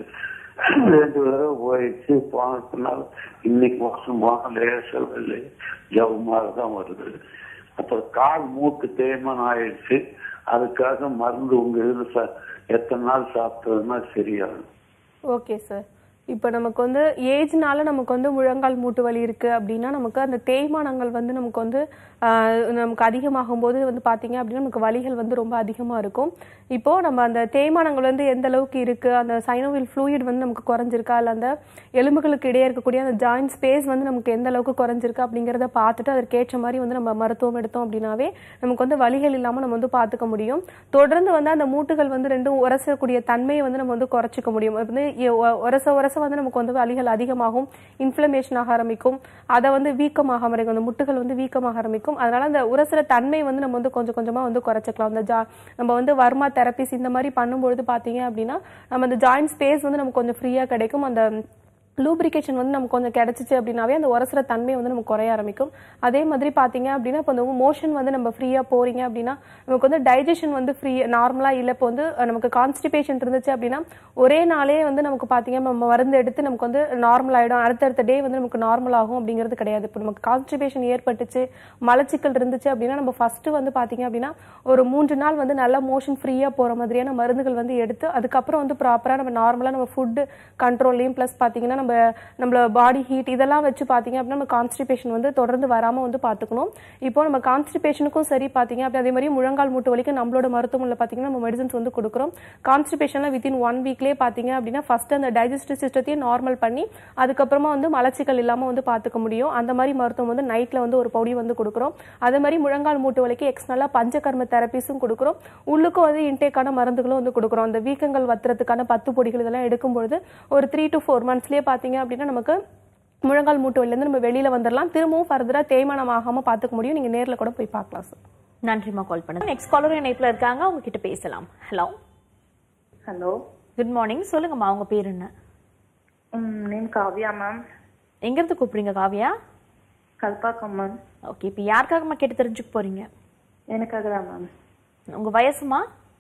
2 தடவை போயிடுச்சு. போனதுனால இன்னைக்கு மோசம் போன லேசல் இல்லை, ஜவுமாக தான் வருது. அப்புறம் கால் மூட்டு தேய்மானம் ஆயிடுச்சு. அதுக்காக மருந்து உங்க இதுல எத்தனை நாள் சாப்பிட்டதுன்னா சரியாகும்? Okay sir. இப்போ நமக்கு வந்து ஏஜ்னால நமக்கு வந்து முழங்கால் மூட்டு வலி இருக்குது அப்படின்னா நமக்கு அந்த தேய்மானங்கள் வந்து நமக்கு வந்து நமக்கு அதிகமாகும் போது வந்து பார்த்தீங்க அப்படின்னா நமக்கு வலிகள் வந்து ரொம்ப அதிகமாக இருக்கும். இப்போது நம்ம அந்த தேய்மானங்கள் வந்து எந்த அளவுக்கு இருக்குது, அந்த சைனோவியல் ஃப்ளூயிட் வந்து நமக்கு குறைஞ்சிருக்கா, இல்லை அந்த எலும்புகளுக்கு இடையே இருக்கக்கூடிய அந்த ஜாயிண்ட் ஸ்பேஸ் வந்து நமக்கு எந்த அளவுக்கு குறைஞ்சிருக்கு அப்படிங்கிறத பார்த்துட்டு அதற்கேற்ற மாதிரி வந்து நம்ம மருத்துவம் எடுத்தோம் அப்படின்னாவே நமக்கு வந்து வலிகள் இல்லாமல் நம்ம வந்து பார்த்துக்க முடியும். தொடர்ந்து வந்து அந்த மூட்டுகள் வந்து ரெண்டும் உரசக்கூடிய தன்மையை வந்து நம்ம வந்து குறைச்சிக்க முடியும். வந்து உரச வந்து நமக்கு வந்து வலிகள் அதிகமாகும், இன்ஃப்ளமேஷன் ஆக ஆரம்பிக்கும், அதை வந்து வீக்கமாக ஆரம்பிக்கும், அந்த முட்டுகள் வந்து வீக்கமாக ஆரம்பிக்கும். அதனால அந்த உரசுற தன்மை வந்து நம்ம வந்து கொஞ்சம் கொஞ்சமா வந்து குறைச்சிக்கலாம். அந்த நம்ம வந்து வர்மா தெரபிஸ் இந்த மாதிரி பண்ணும்பொழுது பாத்தீங்க அப்படின்னா நம்ம அந்த ஜாயிண்ட் ஸ்பேஸ் வந்து நமக்கு கொஞ்சம் ஃப்ரீயா கிடைக்கும். அந்த லூப்ரிகேஷன் வந்து நமக்கு கொஞ்சம் கிடைச்சிச்சு அப்படின்னாவே அந்த உரசுற தன்மை வந்து நமக்கு குறைய ஆரம்பிக்கும். அதே மாதிரி பாத்தீங்க அப்படின்னா இப்போ அந்த மோஷன் வந்து நம்ம ஃப்ரீயா போறீங்க அப்படின்னா நமக்கு வந்து டைஜஷன் வந்து ஃப்ரீ நார்மலா இல்லை. இப்போ வந்து நமக்கு கான்ஸ்டிபேஷன் இருந்துச்சு அப்படின்னா ஒரே நாளே வந்து நமக்கு பாத்தீங்க நம்ம மருந்து எடுத்து நமக்கு வந்து நார்மல் ஆயிடும், அடுத்தடுத்த டே வந்து நமக்கு நார்மல் ஆகும் அப்படிங்கிறது கிடையாது. இப்போ நமக்கு கான்ஸ்டிபேஷன் ஏற்பட்டுச்சு, மலச்சிக்கல் இருந்துச்சு அப்படின்னா நம்ம ஃபர்ஸ்ட் வந்து பாத்தீங்க அப்படின்னா ஒரு 3 நாள் வந்து நல்லா மோஷன் ஃப்ரீயா போற மாதிரியான மருந்துகள் வந்து எடுத்து அதுக்கப்புறம் வந்து ப்ராப்பரா நம்ம நார்மலா நம்ம ஃபுட் கண்ட்ரோல்லையும் பிளஸ் பாத்தீங்கன்னா நம்மள பாடி ஹீட் இதெல்லாம் வச்சு பாத்தீங்க அப்படின்னா நம்ம கான்ஸ்டிபேஷன் வந்து தொடர்ந்து வராம வந்து பாத்துக்கணும். இப்போ நம்ம கான்ஸ்டிபேஷனுக்கும் சரி பாத்தீங்க அப்படி அதே மாதிரி முழங்கால் மூட்டு வலிக்கு நம்மளோட மருத்துவமனையில பாத்தீங்கன்னா நம்ம மெடிசன்ஸ் வந்து கொடுக்குறோம். கான்ஸ்டிபேஷன்ல வித்தின் 1 வீக்லயே பாத்தீங்க அப்படின்னா ஃபர்ஸ்ட் அந்த டைஜஸ்டிவ் சிஸ்டத்தையும் நார்மல் பண்ணி அதுக்கப்புறமா வந்து மலச்சிக்கல் இல்லாம வந்து பாத்துக்க முடியும். அந்த மாதிரி மருத்துவம் வந்து நைட்ல வந்து ஒரு பவுடி வந்து கொடுக்குறோம். அதே மாதிரி முழங்கால் மூட்டு வலிக்கு எக்ஸ்டர்னலா பஞ்சகர்ம தெரபிஸும் கொடுக்குறோம். உள்ளுக்கும் வந்து இன்டேக்கான மருந்துகளும் வந்து கொடுக்குறோம். அந்த வீக்கங்கள் வத்துறதுக்கான 10 பொடிகள் இதெல்லாம் எடுக்கும்போது ஒரு 3 to 4 monthsலயே பாத்தீங்க அப்படின்னா நமக்கு முழங்கால் மூட்டு வலியிலிருந்து நம்ம வெளியில வந்துடலாம். திரும்பவும் ஃபர்தரா தேய்மானம் ஆகாம பாத்துக்க முடியும். நீங்க நேர்ல கூட போய் பார்க்கலாம் சார். நன்றிமா கால் பண்ணுங்க. நெக்ஸ்ட் காலர் இணைப்புல இருக்காங்க, அவங்க கிட்ட பேசலாம். Hello hello, good morning. சொல்லுங்கம்மா, உங்க பேர் என்ன? Name Kavya ma'am. எங்க இருந்து கூப்பிடுறீங்க காவ்யா? கல்பாக்கம் மேம். ஓகே, இப்போ யாருக்காகமா கேட்டு தெரிஞ்சுக்க போறீங்க? எனக்காக தான் மேம். உங்க வயசுமா?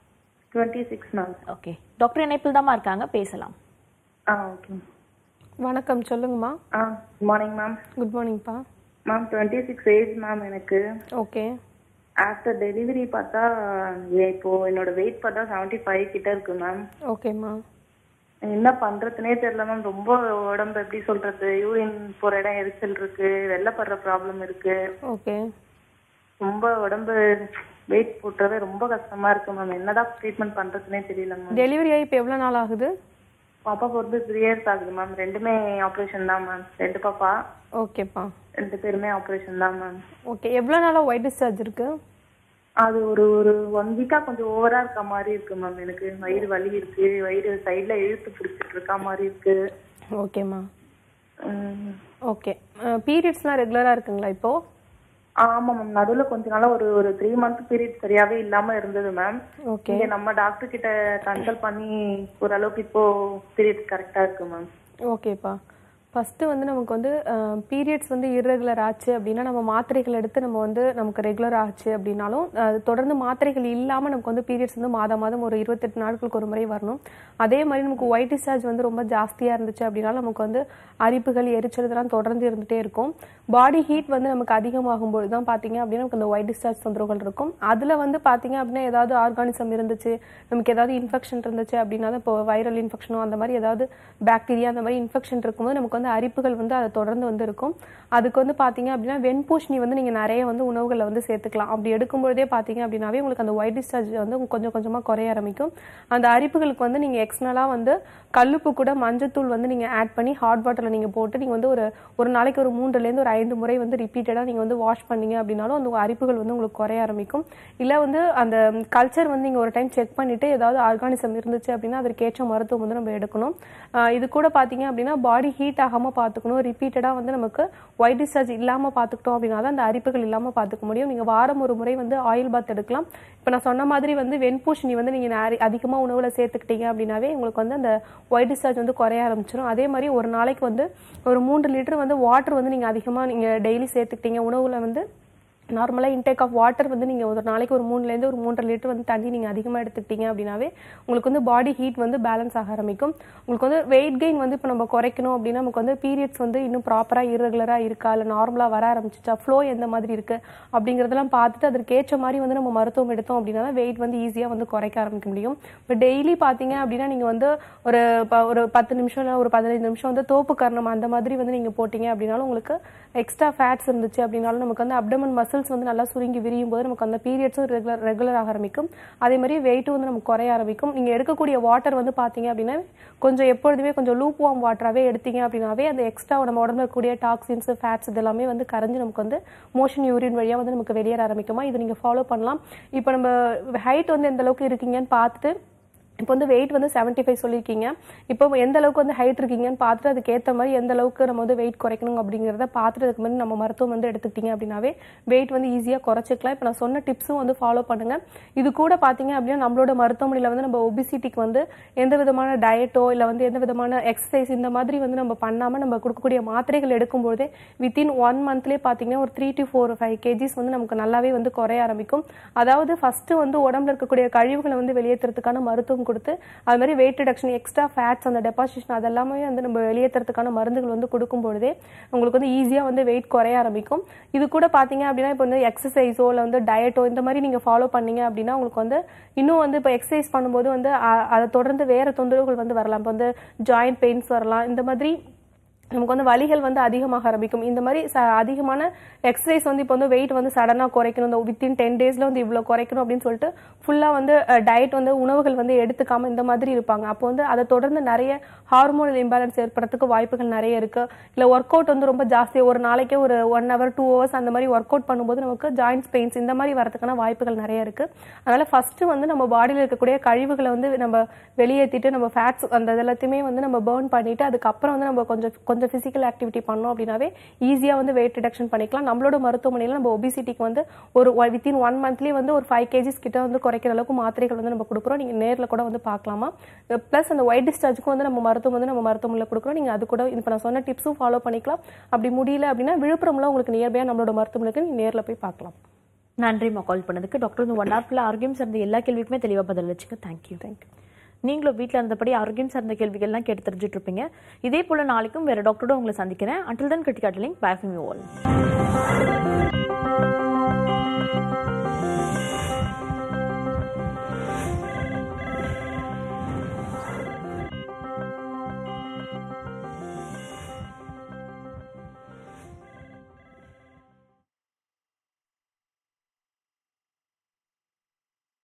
26 மேம். ஓகே, டாக்டர் இணைப்பில் தான்மா இருக்காங்க, பேசலாம். ஓகே. வணக்கம், சொல்லுங்கம்மா. Good morning ma'am. குட் மார்னிங்ப்பா. மேம் 26 ஏஜ் மேம் எனக்கு. ஓகே. ஆஃப்டர் டெலிவரி பார்த்தா இப்போ என்னோட வெயிட் பார்த்தா 75 கிட்ட இருக்கு மேம். ஓகேம்மா. என்ன பண்றதுனே தெரியல மேம். ரொம்ப உடம்பு எப்படி சொல்றது, யூரின் போற இடம் எரிச்சல் இருக்கு, வெள்ளப்படுற ப்ராப்ளம் இருக்கு. ஓகே. ரொம்ப உடம்பு வெயிட் போட்டுறதே ரொம்ப கஷ்டமா இருக்கு மேம். என்னதான் ட்ரீட்மெண்ட் பண்றதுனே தெரியல மேம். டெலிவரி ஆகி இப்போ எவ்வளவு நாள் ஆகுது? பாப்பா பொறுத்து 3 years ஆகுது மேம். ரெண்டுமே ஆபரேஷன் தான் மேம். 2 பாப்பா. ஓகேப்பா. 2 பேருமே ஆபரேஷன் தான் மேம். ஓகே. எவ்வளவு நாளா ஒயிட் டிஸ்சார்ஜ் இருக்கு? அது ஒரு 1 வீக்கா கொஞ்சம் ஓவரா இருக்க மாதிரி இருக்கு மேம். எனக்கு வயிறு வலி இருக்கு, வயிறு சைடுல இழுத்து பிடிச்சிட்டு இருக்க மாதிரி இருக்கு. ஓகேம்மா. ஓகே. பீரியட்ஸ்லாம் ரெகுலரா இருக்குங்களா இப்போ? ஆமா மேம். நடுவுல கொஞ்ச நாளா ஒரு 3 month பீரியட் சரியாவே இல்லாம இருந்தது மேம். ஓகே. நம்ம டாக்டர் கிட்ட கன்சல்ட் பண்ணி ஓரளவுக்கு இப்போ பீரியட் கரெக்டா இருக்கு மேம். ஓகேப்பா. ஃபர்ஸ்ட் வந்து நமக்கு வந்து பீரியட்ஸ் வந்து இர்ரெகுலர் ஆச்சு அப்படின்னா நம்ம மாத்திரைகள் எடுத்து நம்ம வந்து நமக்கு ரெகுலர் ஆச்சு அப்படின்னாலும் அது தொடர்ந்து மாத்திரைகள் இல்லாமல் நமக்கு வந்து பீரியட்ஸ் வந்து மாதம் ஒரு 28 நாட்களுக்கு ஒரு முறை வரணும். அதே மாதிரி நமக்கு ஒயிட் டிஸ்சார்ஜ் வந்து ரொம்ப ஜாஸ்தியாக இருந்துச்சு அப்படின்னாலும் நமக்கு வந்து அரிப்புகள், எரிச்சல் இதெல்லாம் தொடர்ந்து இருந்துகிட்டே இருக்கும். பாடி ஹீட் வந்து நமக்கு அதிகமாகும்போது தான் பார்த்தீங்க அப்படின்னா நமக்கு அந்த ஒயிட் டிஸ்சார்ஜ் தொந்தரவுகள் இருக்கும். அதில் வந்து பார்த்தீங்க அப்படின்னா ஏதாவது ஆர்கானிசம் இருந்துச்சு, நமக்கு ஏதாவது இன்ஃபெக்ஷன் இருந்துச்சு அப்படின்னா இப்போ வைரல் இன்ஃபெக்ஷனோ அந்த மாதிரி ஏதாவது பாக்டீரியா அந்த மாதிரி இன்ஃபெக்ஷன் இருக்கும்போது நமக்கு வந்து அரிப்புகள் வந்து அதை தொடர்ந்து வந்து இருக்கும். அதுக்கு வந்து பாத்தீங்க அப்படின்னா வெண்பூஷணி வந்து நீங்க நிறைய வந்து உணவுகளை வந்து சேர்த்துக்கலாம். அப்படி எடுக்கும்போதே பாத்தீங்க அப்படின்னாவே உங்களுக்கு அந்த ஒயிட் டிஸ்சார்ஜ் வந்து கொஞ்சம் கொஞ்சமா குறைய ஆரம்பிக்கும். அந்த அரிப்புகளுக்கு வந்து நீங்க எக்ஸ்டர்னலா வந்து கல்லுப்பு கூட மஞ்சத்தூள் வந்து நீங்க ஆட் பண்ணி ஹாட் வாட்டர்ல நீங்க போட்டு நீங்க வந்து ஒரு நாளைக்கு ஒரு 3ல இருந்து ஒரு 5 முறை வந்து ரிப்பீட்டடா நீங்க வந்து வாஷ் பண்ணீங்க அப்படின்னாலும் அந்த அரிப்புகள் வந்து உங்களுக்கு குறைய ஆரம்பிக்கும். இல்ல வந்து அந்த கல்ச்சர் வந்து நீங்க ஒரு டைம் செக் பண்ணிட்டு ஏதாவது ஆர்கானிசம் இருந்துச்சு அப்படின்னா அதற்கேற்ற மருத்துவம் வந்து நம்ம எடுக்கணும். இது கூட பாத்தீங்க அப்படின்னா பாடி ஹீட் ஆகாம பாத்துக்கணும். ரிப்பீட்டடா வந்து நமக்கு ஒயிட் டிஸ்சார்ஜ் இல்லாம பாத்துக்கிட்டோம் அப்படின்னா தான் அந்த அரிப்புகள் இல்லாம பாத்துக்க முடியும். நீங்க வாரம் ஒரு முறை வந்து ஆயில் பாத் எடுக்கலாம். இப்ப நான் சொன்ன மாதிரி வந்து வெண்பூஷணி வந்து நீங்க அதிகமா உணவுல சேர்த்துக்கிட்டீங்க அப்படின்னாவே உங்களுக்கு வந்து அந்த ஒயிட் டிஸ்சார்ஜ் வந்து குறைய ஆரம்பிச்சிடும். அதே மாதிரி ஒரு நாளைக்கு வந்து ஒரு 3 லிட்டர் வந்து வாட்டர் வந்து நீங்க அதிகமா நீங்க டெய்லி சேர்த்துக்கிட்டீங்க. உணவுல வந்து நார்மலா இன்டேக் ஆஃப் வாட்டர் வந்து நீங்க ஒரு நாளைக்கு ஒரு 3ல இருந்து ஒரு 3.5 லிட்டர் வந்து தண்ணி நீங்க அதிகமா எடுத்துக்கிட்டீங்க அப்படின்னாவே உங்களுக்கு வந்து பாடி ஹீட் வந்து பேலன்ஸ் ஆக ஆரம்பிக்கும். உங்களுக்கு வந்து வெயிட் கெயின் வந்து இப்போ நம்ம குறைக்கணும் அப்படின்னா நமக்கு வந்து பீரியட்ஸ் வந்து இன்னும் ப்ராப்பரா இர்ரெகுலரா இருக்கா, இல்லை நார்மலா வர ஆரம்பிச்சிச்சா, ஃப்ளோ எந்த மாதிரி இருக்கு அப்படிங்கறதெல்லாம் பார்த்துட்டு அதற்கு ஏற்ற மாதிரி வந்து நம்ம மருத்துவம் எடுத்தோம் அப்படின்னா வெயிட் வந்து ஈஸியா வந்து குறைக்க ஆரம்பிக்க முடியும். இப்போ டெய்லி பாத்தீங்க அப்படின்னா நீங்க வந்து ஒரு 10 நிமிஷம் இல்லை ஒரு 15 நிமிஷம் வந்து தோப்பு கரணம் அந்த மாதிரி வந்து நீங்க போட்டீங்க அப்படின்னாலும் உங்களுக்கு எக்ஸ்ட்ரா ஃபேட்ஸ் இருந்துச்சு அப்படின்னாலும் நமக்கு வந்து அப்டமன் மசில்ஸ் வந்து நல்லா சுருங்கி விரியும் போது நமக்கு அந்த பீரியட்ஸும் ரெகுலர் ஆக ஆரம்பிக்கும். அதே மாதிரி வெயிட்டும் வந்து நமக்கு குறைய ஆரம்பிக்கும். நீங்க எடுக்கக்கூடிய வாட்டர் வந்து பாத்தீங்க அப்படின்னா கொஞ்சம் எப்பொழுதுமே கொஞ்சம் லூப் வார்ம் வாட்டராகவே எடுத்தீங்க அப்படின்னாவே அந்த எக்ஸ்ட்ரா நம்ம உடம்புல இருக்கக்கூடிய டாக்ஸின்ஸ், ஃபேட்ஸ் இதெல்லாமே வந்து கரைஞ்சு நமக்கு வந்து மோஷன் யூரின் வழியா வந்து நமக்கு வெளியேற ஆரம்பிக்குமா. இது நீங்க ஃபாலோ பண்ணலாம். இப்போ நம்ம ஹைட் வந்து எந்த அளவுக்கு இருக்கீங்கன்னு பார்த்துட்டு இப்போ வந்து வெயிட் வந்து 75 சொல்லியிருக்கீங்க. இப்போ எந்த அளவுக்கு வந்து ஹைட் இருக்கீங்கன்னு பார்த்துட்டு அதுக்கேற்ற மாதிரி எந்த அளவுக்கு நம்ம வந்து வெயிட் குறைக்கணும் அப்படிங்கிறத பார்த்துட்டு அதுக்கு முன்னாடி நம்ம மருத்துவம் வந்து எடுத்துக்கிட்டீங்க அப்படின்னாவே வெயிட் வந்து ஈஸியாக குறைச்சிக்கலாம். இப்போ நான் சொன்ன டிப்ஸும் வந்து ஃபாலோ பண்ணுங்க. இது கூட பார்த்தீங்க அப்படின்னா நம்மளோட மருத்துவமனையில் வந்து நம்ம ஒபிசிட்டிக்கு வந்து எந்த விதமான டயட்டோ இல்லை வந்து எந்த விதமான எக்ஸசைஸ் இந்த மாதிரி வந்து நம்ம பண்ணாமல் நம்ம கொடுக்கக்கூடிய மாத்திரைகள் எடுக்கும்போதே வித்தின் 1 மந்த்லேயே பார்த்தீங்கன்னா ஒரு 3 to 4 5 kgs வந்து நமக்கு நல்லாவே வந்து குறைய ஆரம்பிக்கும். அதாவது ஃபர்ஸ்ட் வந்து உடம்புல இருக்கக்கூடிய கழிவுகளை வந்து வெளியேற்றுறதுக்கான மருத்துவம் கொடுத்து அது மாதிரி வெயிட் ரிடக்ஷன் எக்ஸ்ட்ரா ஃபேட்ஸ் அந்த டெபாசிஷன் அதெல்லாமே வந்து நம்ம வெளியேற்றுறதுக்கான மருந்துகள் வந்து கொடுக்கும் பொழுதே உங்களுக்கு வந்து ஈஸியாக வந்து வெயிட் குறைய ஆரம்பிக்கும். இது கூட பார்த்தீங்க அப்படின்னா இப்போ வந்து எக்ஸசைஸோ இல்லை வந்து டயட்டோ இந்த மாதிரி நீங்கள் ஃபாலோ பண்ணீங்க அப்படின்னா உங்களுக்கு வந்து இன்னும் வந்து இப்போ எக்ஸசைஸ் பண்ணும்போது வந்து அதை தொடர்ந்து வேறு தொந்தரவுகள் வந்து வரலாம். இப்போ வந்து ஜாயிண்ட் பெயின்ஸ் வரலாம். இந்த மாதிரி நமக்கு வந்து வலிகள் வந்து அதிகமாக ஆரம்பிக்கும். இந்த மாதிரி அதிகமான எக்ஸசைஸ் வந்து இப்போ வந்து வெயிட் வந்து சடனாக குறைக்கணும், இந்த வித்தின் 10 days வந்து இவ்வளோ குறைக்கணும் அப்படின்னு சொல்லிட்டு ஃபுல்லாக வந்து டயட் வந்து உணவுகள் வந்து எடுத்துக்காம இந்த மாதிரி இருப்பாங்க. அப்போ வந்து அதை தொடர்ந்து நிறைய ஹார்மோனல் இம்பேலன்ஸ் ஏற்படுறதுக்கு வாய்ப்புகள் நிறைய இருக்கு. இல்லை ஒர்க் அவுட் வந்து ரொம்ப ஜாஸ்தி ஒரு நாளைக்கே ஒரு 1 hour 2 hours அந்த மாதிரி ஒர்க் அவுட் பண்ணும்போது நமக்கு ஜாயின்ஸ் பெயின்ஸ் இந்த மாதிரி வரதுக்கான வாய்ப்புகள் நிறைய இருக்கு. அதனால ஃபர்ஸ்ட் வந்து நம்ம பாடியில் இருக்கக்கூடிய கழிவுகளை வந்து நம்ம வெளியேற்றிட்டு நம்ம ஃபேட்ஸ் அந்த எல்லாத்தையுமே வந்து நம்ம பர்ன் பண்ணிட்டு அதுக்கப்புறம் வந்து நம்ம கொஞ்சம் பிசிக்கல் ஆக்டிவிட்டி பண்ணோம் அப்படின்னாவே ஈஸியாக வந்து வெயிட் ரிடக்ஷன் பண்ணிக்கலாம். நம்மளோட மருத்துவமனையில் நம்ம ஒபிசிட்டிக்கு வந்து ஒரு வித்தின் 1 மந்த்லேயே வந்து ஒரு 5 kgs கிட்ட வந்து குறைக்கிற அளவுக்கு மாத்திரைகள் வந்து நம்ம கொடுக்குறோம். நீங்கள் நேரில் கூட வந்து பார்க்கலாமா. ப்ளஸ் அந்த ஒயிட் டிஸ்சார்ஜுக்கும் வந்து நம்ம மருத்துவமனையில் கொடுக்குறோம். நீங்கள் அது கூட இப்போ நான் சொன்ன டிப்ஸும் ஃபாலோ பண்ணிக்கலாம். அப்படி முடியல அப்படின்னா விழுப்புரம்ல உங்களுக்கு நியர்பையாக நம்மளோட மருத்துவமனைக்கு நீங்கள் நேரில் போய் பார்க்கலாம். நன்றிம்மா கால் பண்ணதுக்கு. டாக்டர் இந்த 1 hour ஆரோக்கியம் சார்ந்த எல்லா கேள்விக்குமே தெளிவாக பதில் வச்சுக்க தேங்க்யூ. நீங்களும் வீட்டில் இருந்தபடி ஆரோக்கியம் சார்ந்த கேள்விகள்லாம் கேட்டு தெரிஞ்சுட்டு இருப்பீங்க. இதே போல நாளைக்கும் வேற டாக்டரோட உங்களை சந்திக்கிறேன். Until then, keep traveling. Bye from you all.